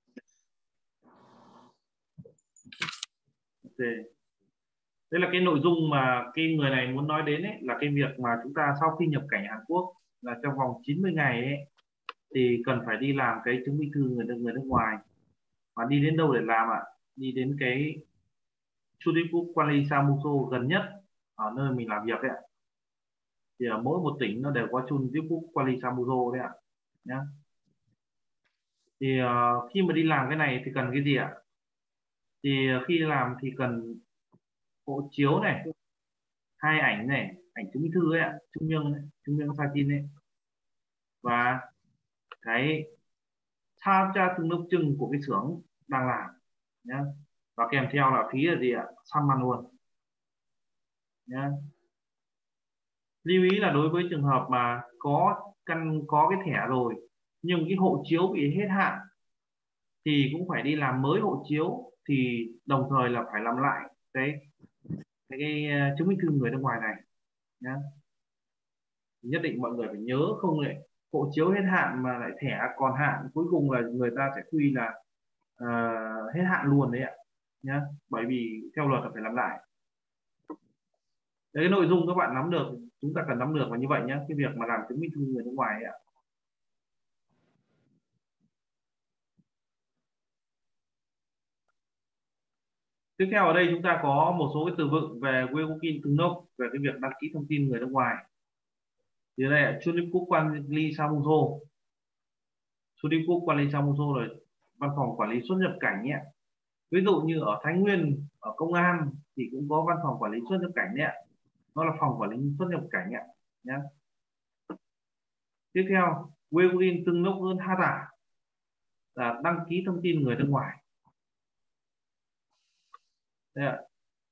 Ok. Đây là cái nội dung mà cái người này muốn nói đến ấy, là cái việc mà chúng ta sau khi nhập cảnh Hàn Quốc là trong vòng chín mươi ngày ấy, thì cần phải đi làm cái chứng minh thư người nước người nước ngoài. Và đi đến đâu để làm ạ? Đi đến cái Chudipuk Kwali Samuso gần nhất ở nơi mình làm việc đấy ạ. Thì ở mỗi một tỉnh nó đều có Chudipuk Kwali Samuso đấy ạ. Nhá. Thì uh, khi mà đi làm cái này thì cần cái gì ạ? Thì uh, khi làm thì cần hộ chiếu này, hai ảnh này, ảnh chứng minh thư ấy ạ, chứng minh ấy, chứng minh sai tin ấy, và cái sao cha từng nộp chừng của cái xưởng đang làm nhá, và kèm theo là phí là gì ạ? Saman luôn nhá. Lưu ý là đối với trường hợp mà có căn có cái thẻ rồi nhưng cái hộ chiếu bị hết hạn thì cũng phải đi làm mới hộ chiếu, thì đồng thời là phải làm lại cái cái, cái chứng minh thư người nước ngoài này nhá. Nhất định mọi người phải nhớ, không lại hộ chiếu hết hạn mà lại thẻ còn hạn, cuối cùng là người ta sẽ quy là uh, hết hạn luôn đấy ạ nhá, bởi vì theo luật là phải làm lại. Đấy, cái nội dung các bạn nắm được, chúng ta cần nắm được là như vậy nhé, cái việc mà làm chứng minh thư người nước ngoài ấy ạ. Tiếp theo ở đây chúng ta có một số cái từ vựng về Wegukin Tunok, về cái việc đăng ký thông tin người nước ngoài. Thì đây là Chunipuk Kwali Samuso. Chunipuk Kwali Samuso là văn phòng quản lý xuất nhập cảnh nhé. Ví dụ như ở Thái Nguyên, ở công an thì cũng có văn phòng quản lý xuất nhập cảnh nhé. Nó là phòng quản lý xuất nhập cảnh nhé. Nhé. Tiếp theo, Wegukin Tunok hơn Hata là đăng ký thông tin người nước ngoài. Đây ạ.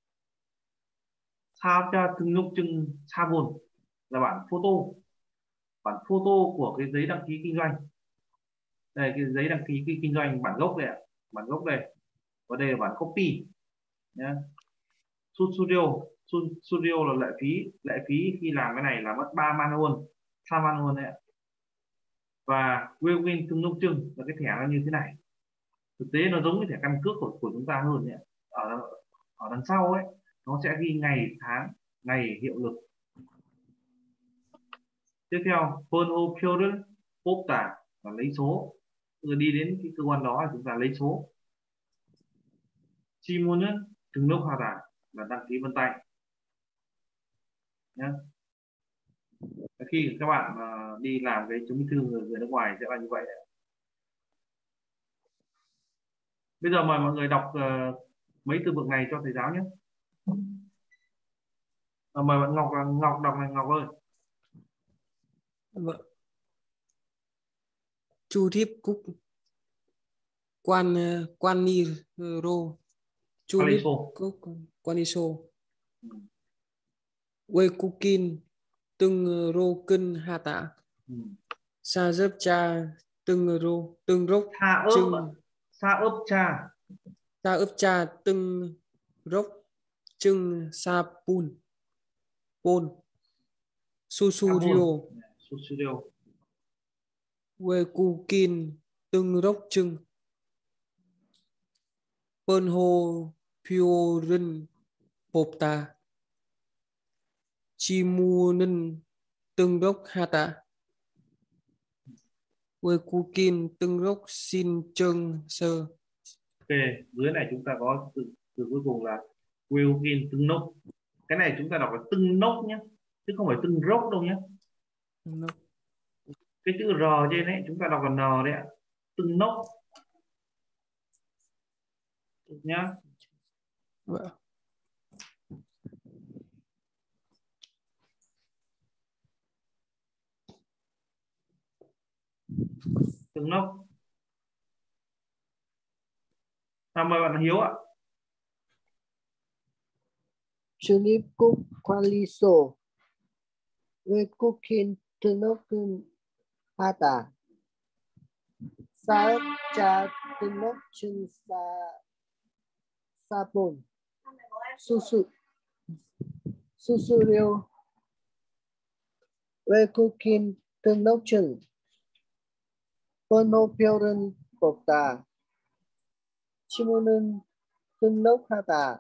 Sao cho từng lúc chừng sa vồn là bản photo, bản photo của cái giấy đăng ký kinh doanh. Đây, cái giấy đăng ký kinh doanh bản gốc đây ạ, bản gốc đây. Và đây là bản copy nhé. Studio, studio là lệ phí, lệ phí khi làm cái này là mất ba man luôn, sa man luôn đấy ạ. Và Wegukin từng lúc chừng là cái thẻ nó như thế này. Thực tế nó giống như thẻ căn cước của, của chúng ta hơn đấy ạ. Ở, ở đằng sau ấy nó sẽ ghi ngày tháng, ngày hiệu lực. Tiếp theo, Phono Pyoren Popta là lấy số. Rồi đi đến cái cơ quan đó chúng ta lấy số. Chimonun từng lúc hara là đăng ký vân tay. Nhé. Khi các bạn uh, đi làm cái chứng minh thư người, người nước ngoài sẽ là như vậy. Bây giờ mời mọi người đọc uh, mấy từ vựng này cho thầy giáo nhé. À, mời bạn Ngọc Ngọc đọc này, Ngọc ơi. Vâng. Chu thiếp cúc quan quan ni rô chu thiếp cúc quan ni sô quê cukin từng rô kinh hà tạ sa dấp cha từng rô từng rốc chưng sa ấp cha sa ấp cha từng rốc chưng sa pun pôn susurio susurio quê cukin từng rốc chưng Pơn hồ phiêu rinh bộp ta chi mu ninh từng rốc hata. 외국인 등록 신청서. Ok, dưới này chúng ta có từ, từ cuối cùng là 외국인 등록. Cái này chúng ta đọc là từng nốc nhé, chứ không phải từng rốc đâu nhé. 등록. Cái chữ R trên ấy chúng ta đọc là N đấy ạ. Từng nốc nhá. Vâng. Từng nốc. Nào mời bạn Hiếu ạ. 출입국 관리소 외국인 등록하다. 사업자 등록증 사 사본 수수 수수료 외국인 등록증 번호표는 뽑다. 지문은 등록하다.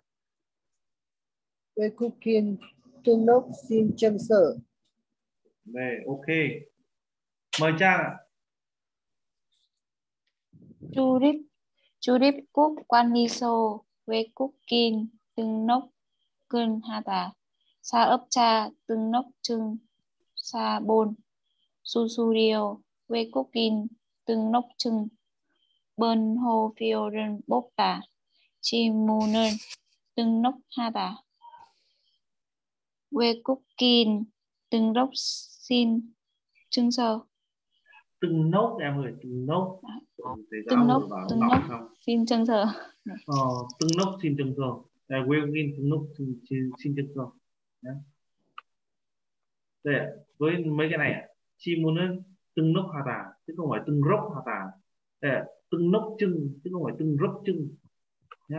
외국인 등록 신청서. Đây, ok. Mời Trang ạ. 출입, 출입국 관리소 외국인 등록은 하다. 사업자 등록증 사본 수수료 외국인 등록증 번호표를 뽑다. 지문을 등록하다. 외국인 등록 신청서. Từng nốt em ơi, từng nốt. Từng nốt, từng nốt xin chân sở. Ờ, từng nốt xin chân sở. Đây, 외국인 từng nốt xin, xin, xin chân sở. Đây ạ, với mấy cái này ạ. 지문은 등록하다, chứ không phải từng rốc 하다. Đây ạ, từng nốt chưng, chứ không phải từng rốc chưng. Nhá.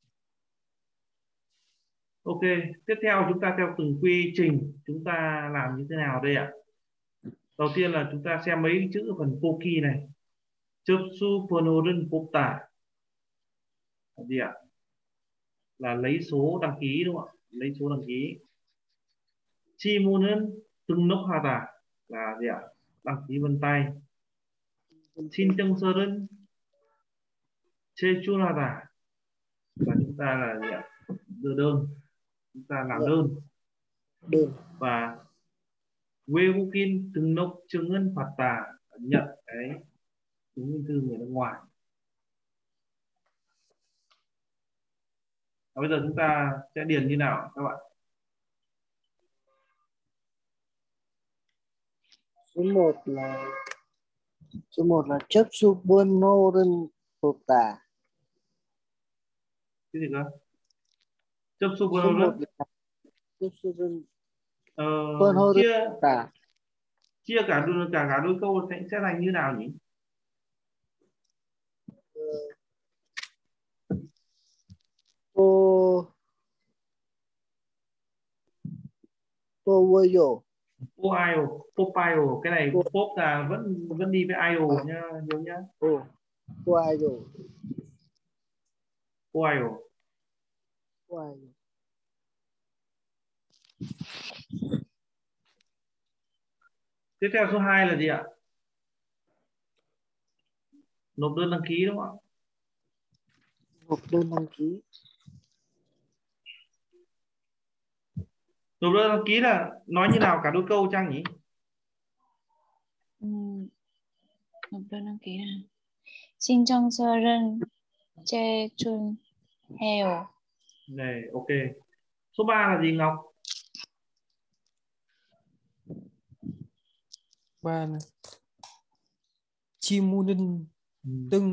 Ok, tiếp theo chúng ta theo từng quy trình chúng ta làm như thế nào đây ạ? Đầu tiên là chúng ta xem mấy chữ phần 포기 này. 접수 번호를 뽑다 là gì ạ? Là lấy số đăng ký đúng không ạ? Lấy số đăng ký. 지문은 등록하다 là gì ạ? Đăng ký vân tay. 신청서는 제출하다 là chúng ta là gì ạ? Đưa đơn. Chúng ta làm đơn. đơn. Và 외국인 등록증은 받다, nhận cái chứng minh thư người nước ngoài. Và bây giờ chúng ta sẽ điền như nào các bạn? Số một là số một là 접수 번호를 뽑다. Cái gì cơ? 접수 Số một 번호는 là 접수 ờ, 번호를 chia 뽑다. chia cả đôi cả cả đôi câu sẽ sẽ thành như nào nhỉ? 또 또워요. Popio, Popio, cái này pop là vẫn vẫn đi với io À. nhá, nhớ nhá. 오, 좋아요. Popio. 좋아요. Tiếp theo số hai là gì ạ? Nộp đơn đăng ký đúng không ạ? nộp đơn đăng ký. Nộp đơn đăng ký là nói như nào cả đôi câu Trang nhỉ? 음, nộp đơn đăng ký là 신청서를 제출해요. Này, ok. Số ba là gì Ngọc? Ba là 지문은 Ừ.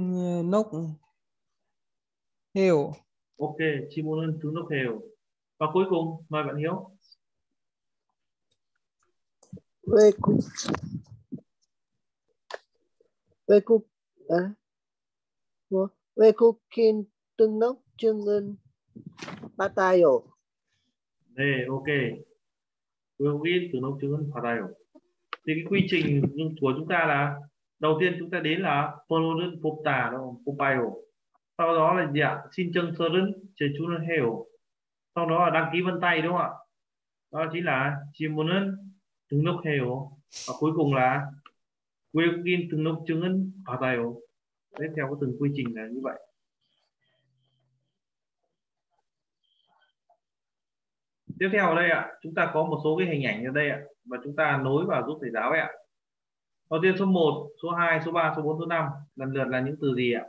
등록해요. Ok, 지문은 등록해요. Và cuối cùng mời bạn Hiếu. 외국 외국 아, 뭐 외국인 등록증은 받아요. Đây, ok. 외국인 등록증은 받아요. Thì cái quy trình của chúng ta là đầu tiên chúng ta đến là 번호는 뽑다, đúng không? 뽑아요. Sau đó là gì ạ? 신청서는 제출해요. Sau đó là đăng ký vân tay đúng không ạ? Đó chính là 지문은 등록해요. Và cuối cùng là 외국인 등록증은 받아요. Đấy, theo cái từng quy trình là như vậy. Tiếp theo ở đây ạ, chúng ta có một số cái hình ảnh ở đây ạ, và chúng ta nối vào giúp thầy giáo ạ. Đầu tiên số một, số hai, số ba, số bốn, số năm lần lượt là những từ gì ạ?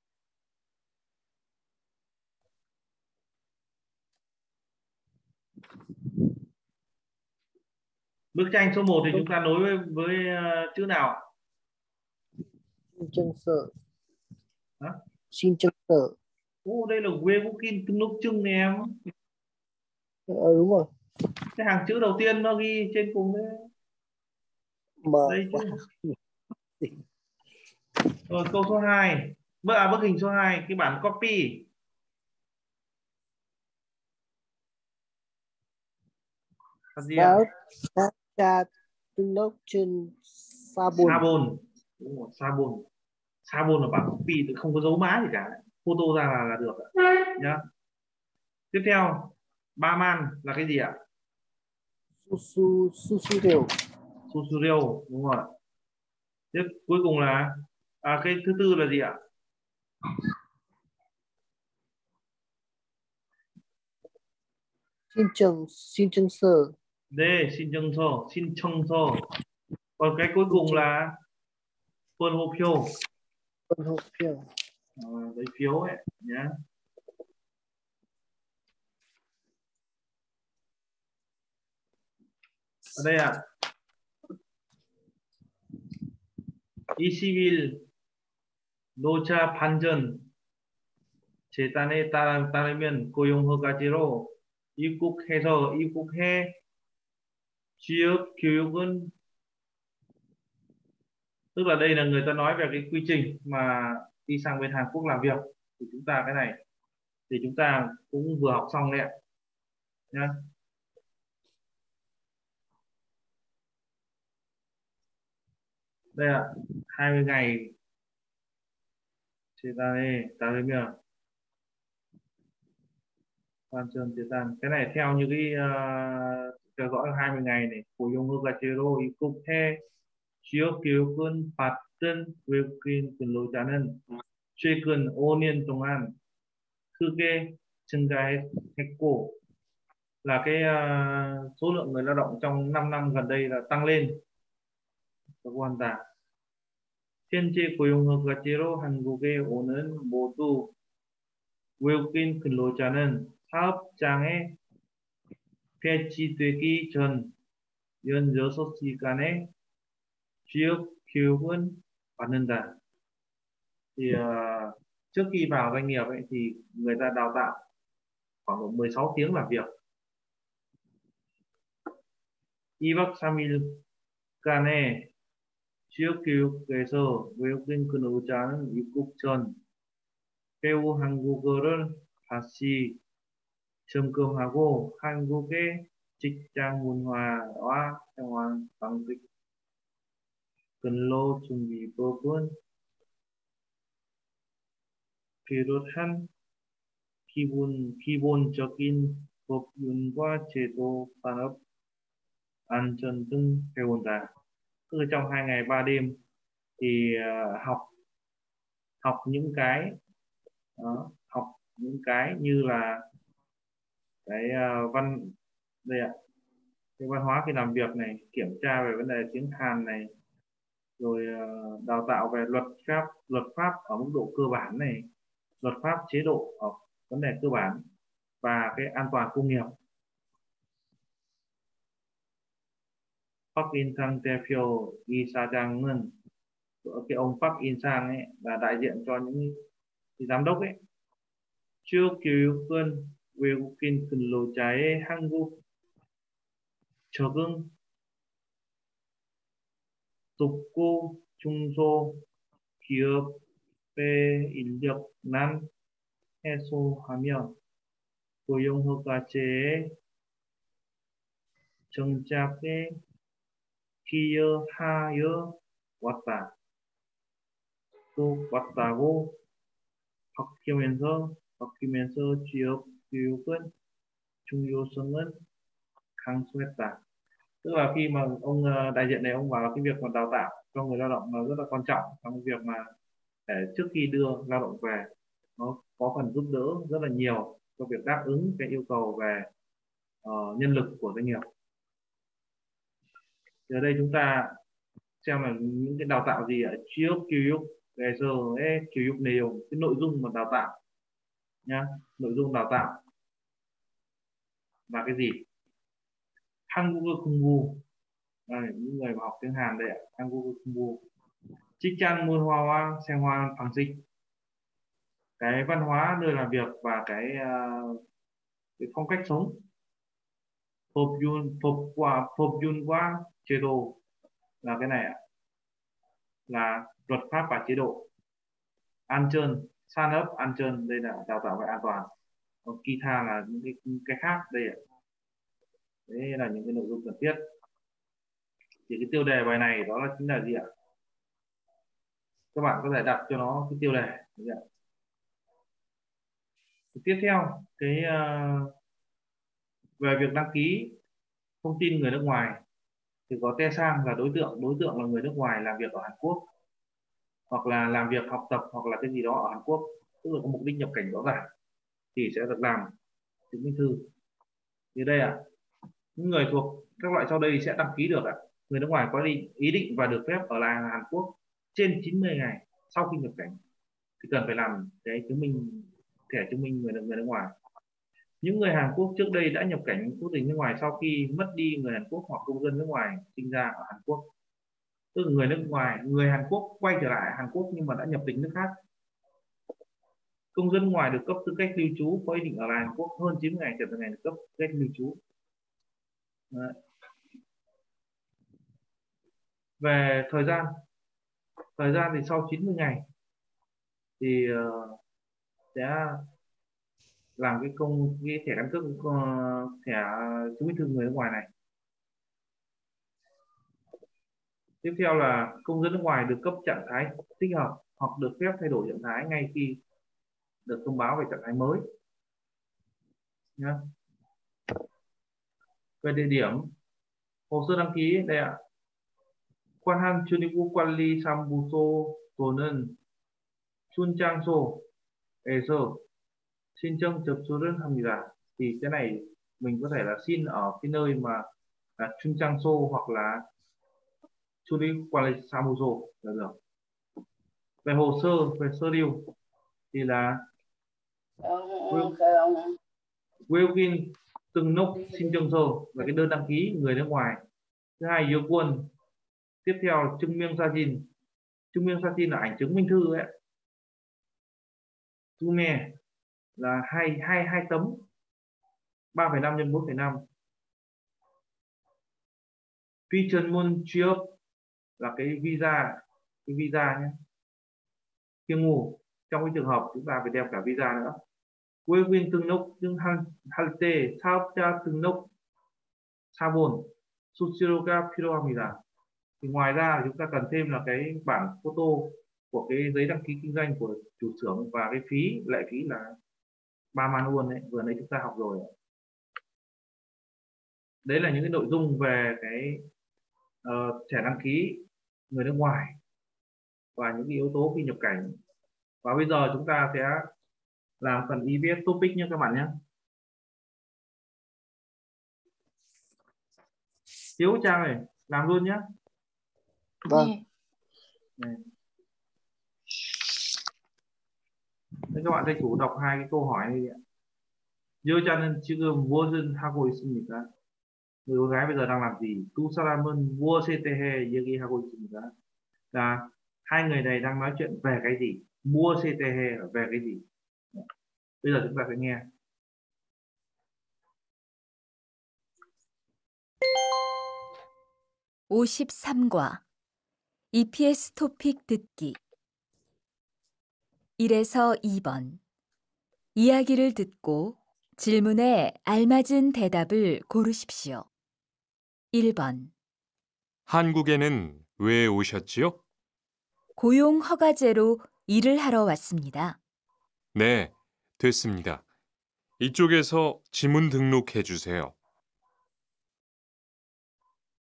Bức tranh số một thì chúng ta nối với, với uh, chữ nào ạ? Xin chân sợ. Hả? Xin chân sợ. Ô, đây là 외국인 등록증 này em. Ờ, đúng rồi. Cái hàng chữ đầu tiên nó ghi trên cùng đấy. Mà Đây chứ. Rồi câu số hai. Bức, à, bức hình số hai, cái bản copy. báo tra tương đốc trên Sabon. Sabon. Đúng rồi, Sabon. Sabon là bản copy, không có dấu má gì cả. Photo ra là, là được nhá. Tiếp theo, ba man là cái gì ạ? Susu Susureo. Susureo, đúng rồi. Tiếp cuối cùng là à, cái thứ tư là gì ạ? Xin chừng xin chừng sơ. D, xin chừng sơ, xin chừng sơ. Còn cái cuối cùng là phân hộ phiếu. Phân hộ phiếu. À, lấy phiếu ấy nhá. Ở đây ạ. 이십일 노차 반전 재단에 따라, 따르면 고용허가제로 입국해서 입국해 취업 교육은, tức là đây là người ta nói về cái quy trình mà đi sang bên Hàn Quốc làm việc, thì chúng ta cái này thì chúng ta cũng vừa học xong đấy ạ nhá. Đây ạ, hai mươi ngày 재단에 따르면 quan trường thời gian, cái này theo như cái uh, theo dõi hai mươi ngày này của 고용허가제로 입국해 취업 교육은 받던 외국인 근로자는 최근 오 년 동안 크게 증가했고, là cái uh, số lượng người lao động trong năm năm gần đây là tăng lên. quan tả 현재 고용허가제로 한국에 오는 모두 외국인 근로자는 사업장에 배치되기 전 연 여섯 시간의 취업 교육은 받는다. Thì uh, trước khi vào doanh nghiệp ấy, thì người ta đào tạo khoảng mười sáu tiếng làm việc. 이 박 삼 일간의 취업 교육에서 외국인 근로자는 입국 전 배우 한국어를 다시 점검하고 한국의 직장 문화와 생활 방식, 근로준비법은 비롯한 기본, 기본적인 법률과 제도, 산업, 안전 등 배운다. Tức là trong hai ngày ba đêm thì uh, học học những cái đó, học những cái như là cái uh, văn đây ạ, cái văn hóa khi làm việc này, kiểm tra về vấn đề tiếng Hàn này, rồi uh, đào tạo về luật pháp luật pháp ở mức độ cơ bản này, luật pháp chế độ ở vấn đề cơ bản, và cái an toàn công nghiệp. Park In Sang 대표 이사장은, cái ông Park In Sang ấy là đại diện cho những cái giám đốc ấy. 취업 교육은 외국인 근로자의 한국 적응 돕고 중소 기업의 인력난 해소하며 고용허가제의 정착에 기여하여 왔다. 또 왔다고 바뀌면서 바뀌면서 취업 교육은 중요성은 강조했다. Tức là khi mà ông ờ, đại diện này ông bảo là cái việc mà đào tạo cho người lao động là rất là quan trọng trong cái việc mà để trước khi đưa lao động về nó có phần giúp đỡ rất là nhiều cho việc đáp ứng cái yêu cầu về ờ, nhân lực của doanh nghiệp. Thì ở đây chúng ta xem là những cái đào tạo gì ở trước 교육 그래서 교육 내용, cái nội dung mà đào tạo nhá, nội dung đào tạo là cái gì? 한국어 공부. Đây, những người mà học tiếng Hàn đây ạ. 한국어 공부. 직장 문화와 생활 방식. Cái văn hóa nơi làm việc và cái uh, cái phong cách sống. 법윤 법과 법윤과 chế độ là cái này ạ, là luật pháp và chế độ. An trơn, san ấp an trơn, đây là đào tạo về an toàn. Còn kita là những cái, cái khác đây ạ. Đấy là những cái nội dung cần thiết. Thì cái tiêu đề bài này đó là chính là gì ạ? Các bạn có thể đặt cho nó cái tiêu đề. Tiếp theo cái uh, về việc đăng ký thông tin người nước ngoài thì có te sang là đối tượng, đối tượng là người nước ngoài làm việc ở Hàn Quốc hoặc là làm việc học tập hoặc là cái gì đó ở Hàn Quốc, tức là có mục đích nhập cảnh rõ ràng thì sẽ được làm chứng minh thư. Như đây ạ, những người thuộc các loại sau đây sẽ đăng ký được ạ. Người nước ngoài có ý, ý định và được phép ở lại Hàn Quốc trên chín mươi ngày sau khi nhập cảnh thì cần phải làm cái chứng minh thẻ chứng minh người người nước ngoài. Những người Hàn Quốc trước đây đã nhập cảnh quốc tịch nước ngoài sau khi mất đi người Hàn Quốc hoặc công dân nước ngoài sinh ra ở Hàn Quốc, tức là người nước ngoài, người Hàn Quốc quay trở lại Hàn Quốc nhưng mà đã nhập tịch nước khác. Công dân ngoài được cấp tư cách lưu trú có ý định ở lại Hàn Quốc hơn chín mươi ngày kể từ ngày được cấp tư cách lưu trú. Đấy. Về thời gian, thời gian thì sau chín mươi ngày thì uh, sẽ làm cái công cái thẻ căn cước uh, thẻ chứng minh thư người nước ngoài này. Tiếp theo là công dân nước ngoài được cấp trạng thái thích hợp hoặc được phép thay đổi trạng thái ngay khi được thông báo về trạng thái mới. Nhá. Về địa điểm, hồ sơ đăng ký đây ạ. 관한 출입국관리사무소는 출장소에서 신청 접수를 합니다. Thì cái này mình có thể là xin ở cái nơi mà là 출장소 hoặc là 출입국관리사무소 là được. Về hồ sơ, về sơ điêu thì là 외국인 등록 신청서 là cái đơn đăng ký người nước ngoài. Thứ hai, 여권. Tiếp theo, chứng minh 사진. Chứng minh 사진 là ảnh chứng minh thư ấy. Chú mè là hai hai hai tấm, ba phẩy năm nhân bốn phẩy năm. 비전문 취업 là cái visa, cái visa nhé. Kiêng ngủ, trong cái trường hợp chúng ta phải đem cả visa nữa. 외국인 등록 할 때 사업자 등록 사본 수수료가 필요합니다. Thì ngoài ra chúng ta cần thêm là cái bản photo của cái giấy đăng ký kinh doanh của chủ xưởng và cái phí, lệ phí là ba man won đấy, vừa nãy chúng ta học rồi. Đấy là những cái nội dung về cái uh, thẻ đăng ký người nước ngoài và những cái yếu tố khi nhập cảnh. Và bây giờ chúng ta sẽ làm phần i vê ét topic nhé các bạn nhé. Hiếu Trang này, làm luôn nhé. Vâng. Này. Thế các bạn thầy chủ đọc hai cái câu hỏi này đi ạ. 여자는 지금 무엇을 하고 있습니까? Người gái bây giờ đang làm gì? 두 사람은 무엇에 대해 얘기하고 있습니까? Là hai người này đang nói chuyện về cái gì? 무엇에 대해 là về cái gì? Bây giờ chúng ta sẽ nghe. 오십삼 과 이피에스 토픽 듣기 일에서 이 번 이야기를 듣고 질문에 알맞은 대답을 고르십시오. 일 번 한국에는 왜 오셨지요? 고용 허가제로 일을 하러 왔습니다. 네, 됐습니다. 이쪽에서 지문 등록해 주세요.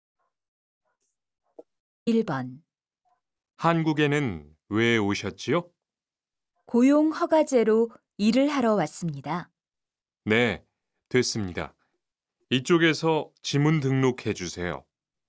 일 번. 한국에는 왜 오셨지요? 고용 허가제로 일을 하러 왔습니다. 네, 됐습니다. 이쪽에서 지문 등록해 주세요.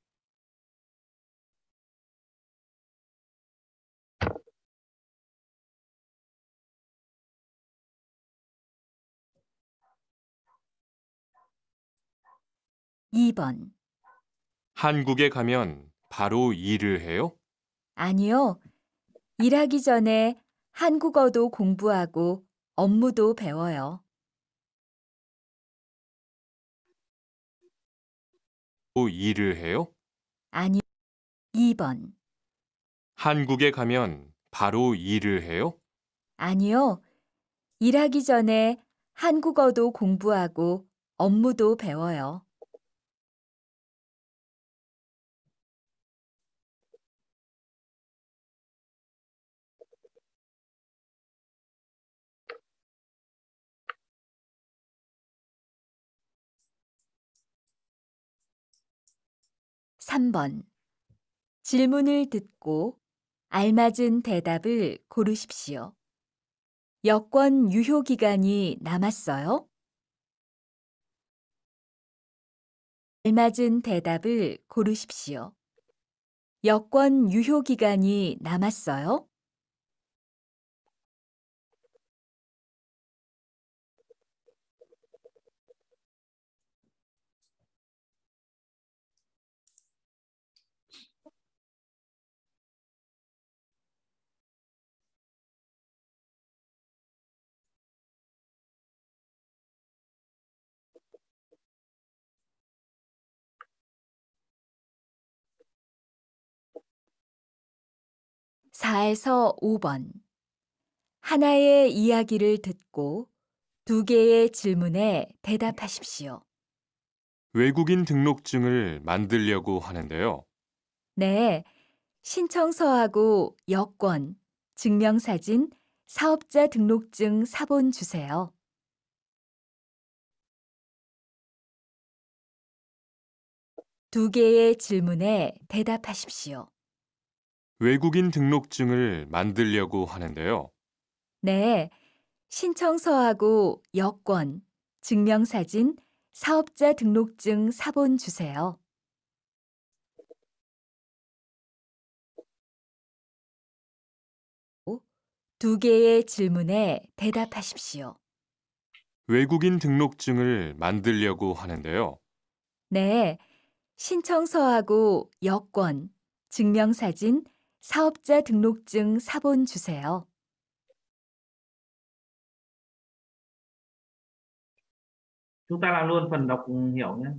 이 번. 한국에 가면 바로 일을 해요? 아니요. 일하기 전에 한국어도 공부하고 업무도 배워요. 또 일을 해요? 아니, 이 번. 한국에 가면 바로 일을 해요? 아니요. 일하기 전에 한국어도 공부하고 업무도 배워요. 삼 번. 질문을 듣고 알맞은 대답을 고르십시오. 여권 유효 기간이 남았어요? 알맞은 대답을 고르십시오. 여권 유효 기간이 남았어요? 사에서 오 번. 하나의 이야기를 듣고 두 개의 질문에 대답하십시오. 외국인 등록증을 만들려고 하는데요. 네, 신청서하고 여권, 증명사진, 사업자 등록증 사본 주세요. 두 개의 질문에 대답하십시오. 외국인 등록증을 만들려고 하는데요. 네, 신청서하고 여권, 증명사진, 사업자 등록증 사본 주세요. 두 개의 질문에 대답하십시오. 외국인 등록증을 만들려고 하는데요. 네, 신청서하고 여권, 증명사진, 사업자 등록증 사본 주세요. Chúng ta làm luôn phần đọc hiểu nhé.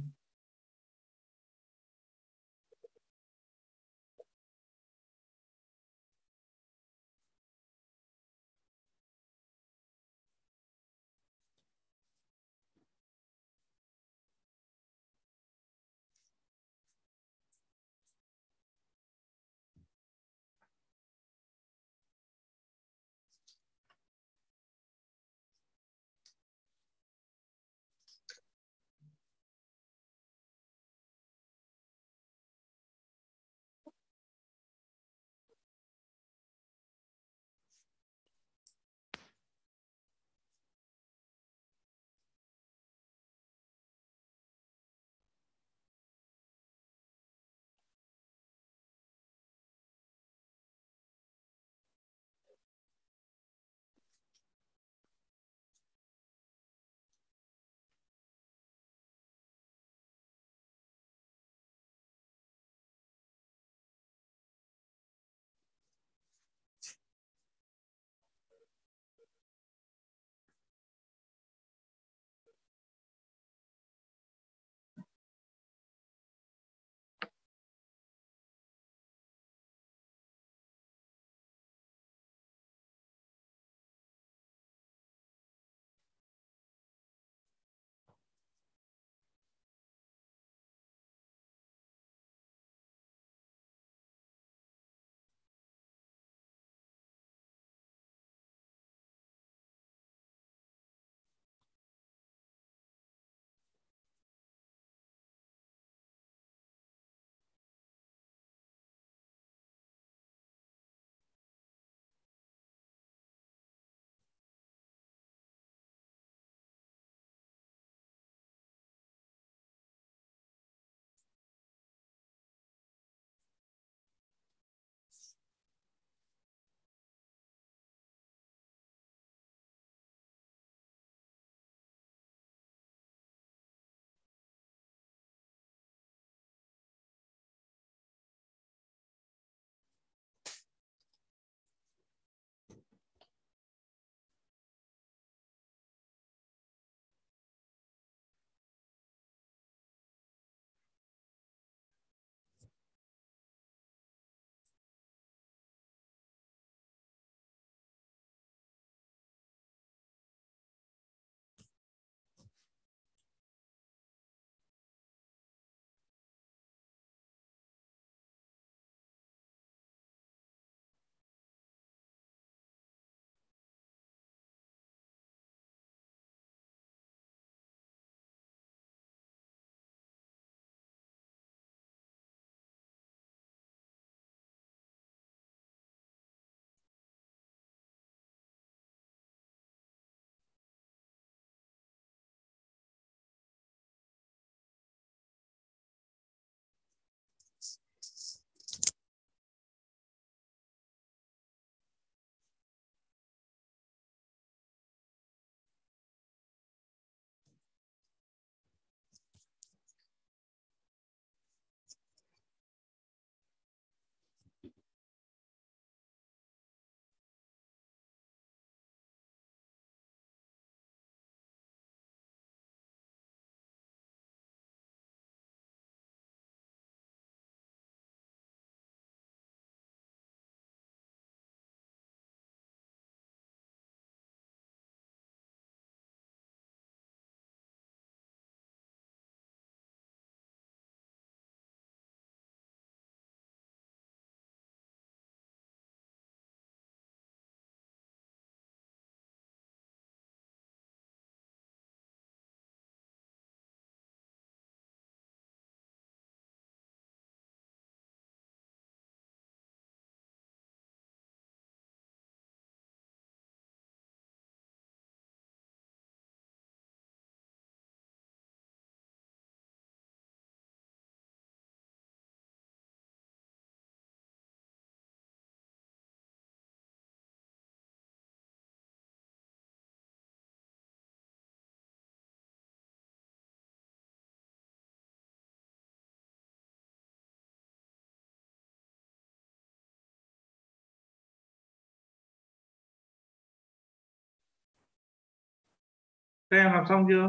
Các em làm xong chưa?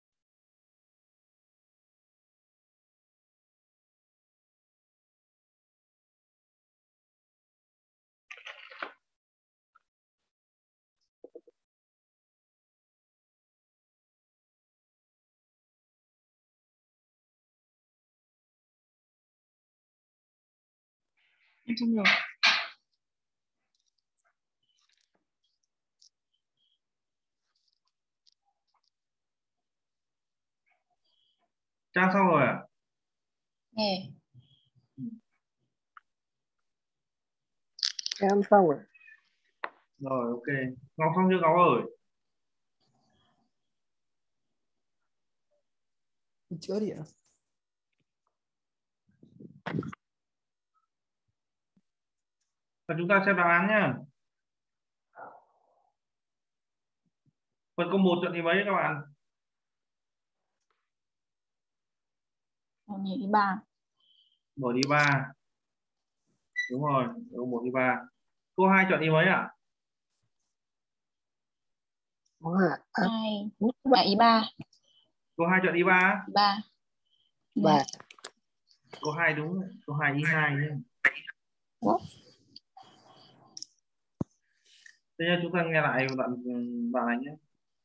Xong rồi. Trang xong rồi à? Nghe. Em xong rồi. Rồi, ok. Ngọc xong chưa Ngọc ơi? Chữa đi ạ. Và chúng ta xem đáp án nhá. Phần câu một chọn đi mấy các bạn? Một nhỉ ba. Bỏ đi ba. Đúng rồi, câu một đi ba. Câu hai chọn đi mấy ạ? Có hạ. À, Hai. À, ý ba. Câu hai chọn đi ba. Ba. Ba. Câu hai đúng. Câu hai ý hai nhé. Ủa? Thế nên chúng ta nghe lại đoạn đoạn này nhé.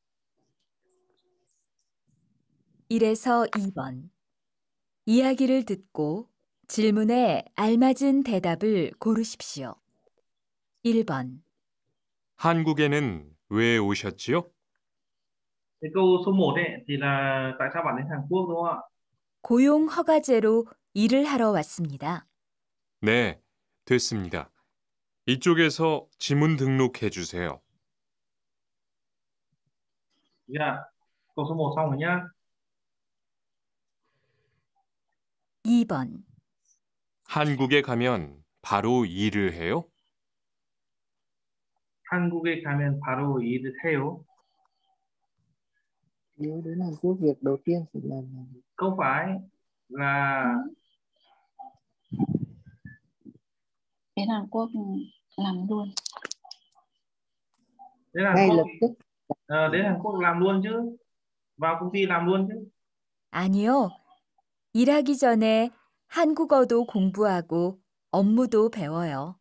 일에서 이 번. 이야기를 듣고 질문에 알맞은 대답을 고르십시오. 일 번. 한국에는 왜 오셨지요? Cái câu số một ấy thì là tại sao bạn đến Hàn Quốc đúng không ạ? 고용 허가제로 일을 하러 왔습니다. 네, 됐습니다. 이쪽에서 지문 등록해 주세요. Dạ. Câu số một xong rồi nhá. 이 번. 한국에 가면 바로 일을 해요? 한국에 가면 바로 일을 해요. Nếu đến Hàn Quốc việc đầu tiên phải làm là gì? Không phải là Đến Hàn Quốc làm luôn. đến Hàn Ngay Quốc lập tức. ờ, đến Hàn Quốc làm luôn chứ. Vào công ty làm luôn chứ. 아니요. 일하기 전에 한국어도 공부하고 업무도 배워요.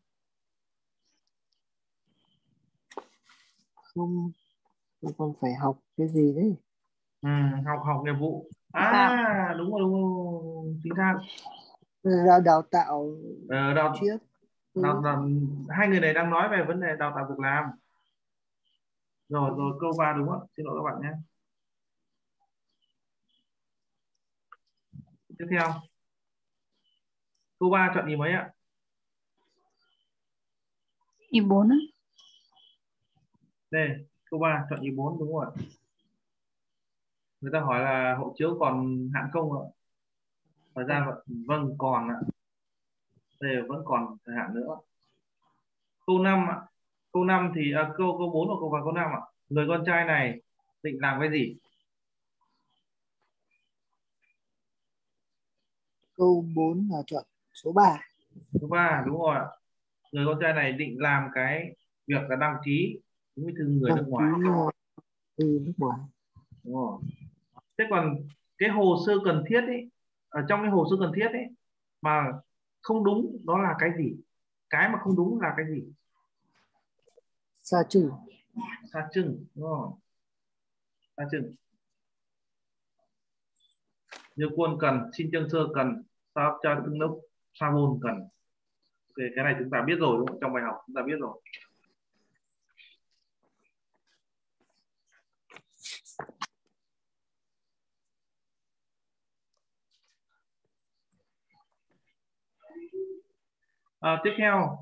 Không, không còn phải học cái gì đấy. Ừ, học học nghiệp vụ. À đúng rồi đúng rồi. Chính xác. Ra đào tạo Ờ, đào, trước. đào, đào, hai người này đang nói về vấn đề đào tạo việc làm. Rồi rồi câu ba đúng ạ. Xin lỗi các bạn nhé. Tiếp theo. Câu ba chọn gì mấy ạ? Ý bốn á. Đây, câu ba chọn ý bốn đúng rồi. Người ta hỏi là hộ chiếu còn hạn không ạ? Thời ra vâng còn ạ. Đây vẫn còn thời hạn nữa. Câu năm ạ. Câu năm thì à, câu câu bốn và câu và câu năm ạ. Người con trai này định làm cái gì? Câu bốn là chọn số ba. Số ba đúng rồi ạ. Người con trai này định làm cái việc là đăng ký chứng minh thư người Đăng nước ngoài. ký từ nước ngoài. Đúng rồi. Thế còn cái hồ sơ cần thiết ấy, ở trong cái hồ sơ cần thiết ấy mà không đúng đó là cái gì? Cái mà không đúng là cái gì? Sa trừ. Sa trưng đúng rồi. Sa trưng. Như quân cần, xin chương sơ cần, sao cho tương đốc sa môn cần. Ok, cái này chúng ta biết rồi đúng không? Trong bài học chúng ta biết rồi. À, tiếp theo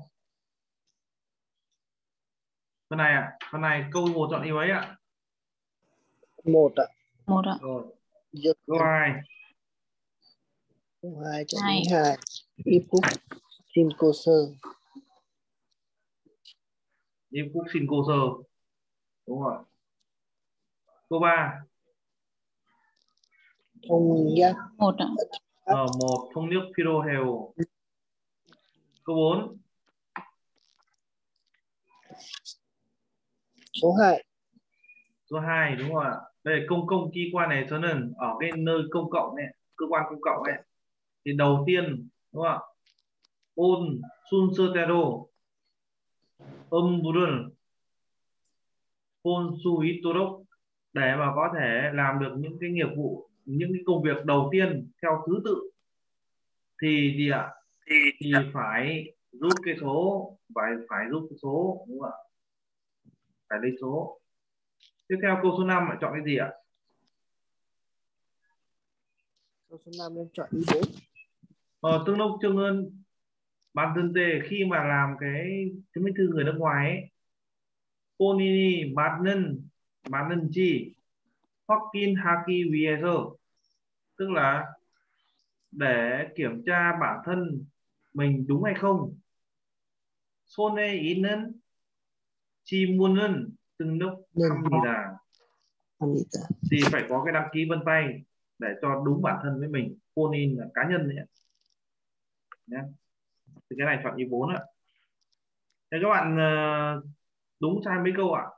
phần này ạ. À, phần này câu một chọn ý mấy ạ? Một ạ. Một ạ. Rồi. Dược. Câu hai. Câu hai chọn Hai. ý hai. Ít phúc xin cô sơ. Im Quốc xin cô sơ. Đúng rồi. Câu ba. Thông nhất. Một ạ. Ờ, một thông nước Piro Hèo. Câu bốn. Số hai. Số hai đúng rồi ạ. đây công công kỳ quan này 저는 ở cái nơi công cộng này, cơ quan công cộng này, thì đầu tiên đúng không ạ, ôn 순서대로 업무를 본 수 있도록, để mà có thể làm được những cái nghiệp vụ, những cái công việc đầu tiên theo thứ tự thì gì ạ, thì, thì phải rút cái số, phải phải rút cái số đúng không ạ, phải lấy số. Tiếp theo câu số năm lại chọn cái gì ạ? Câu số năm em chọn ý bốn. Ờ, tương đốc chương ơn bản thân tề, khi mà làm cái chứng minh thư người nước ngoài ấy, 본인이 맞는 맞는지 확인하기 위해서, tức là để kiểm tra bản thân mình đúng hay không. 손에 있는 지문은 등록합니다. Thì phải có cái đăng ký vân tay để cho đúng bản thân với mình. 본인 là cá nhân đấy nhé. Thì cái này chọn ý bốn ạ. Thế các bạn đúng sai mấy câu ạ?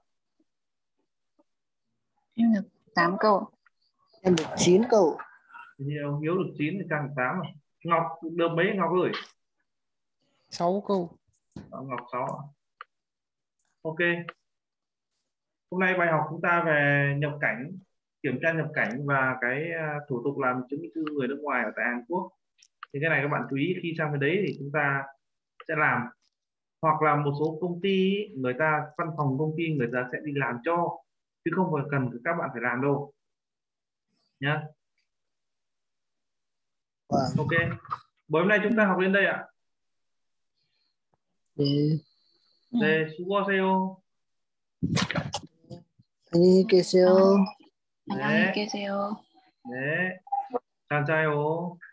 Em được tám câu. Em được chín câu. Nhiều, Hiếu được chín thì Trang được tám rồi. Ngọc được mấy Ngọc ơi? sáu câu. Ngọc sáu. Ok. Hôm nay bài học chúng ta về nhập cảnh, kiểm tra nhập cảnh và cái thủ tục làm chứng minh thư người nước ngoài ở tại Hàn Quốc. Thì cái này các bạn chú ý khi sang bên đấy thì chúng ta sẽ làm, hoặc là một số công ty người ta, văn phòng công ty người ta sẽ đi làm cho, chứ không phải cần các bạn phải làm đâu nhá. Wow. Ok, buổi hôm nay chúng ta học đến đây ạ. 네. 네, 수고하세요. 안녕히 계세요. 안녕히 계세요. 네, 잘 자요.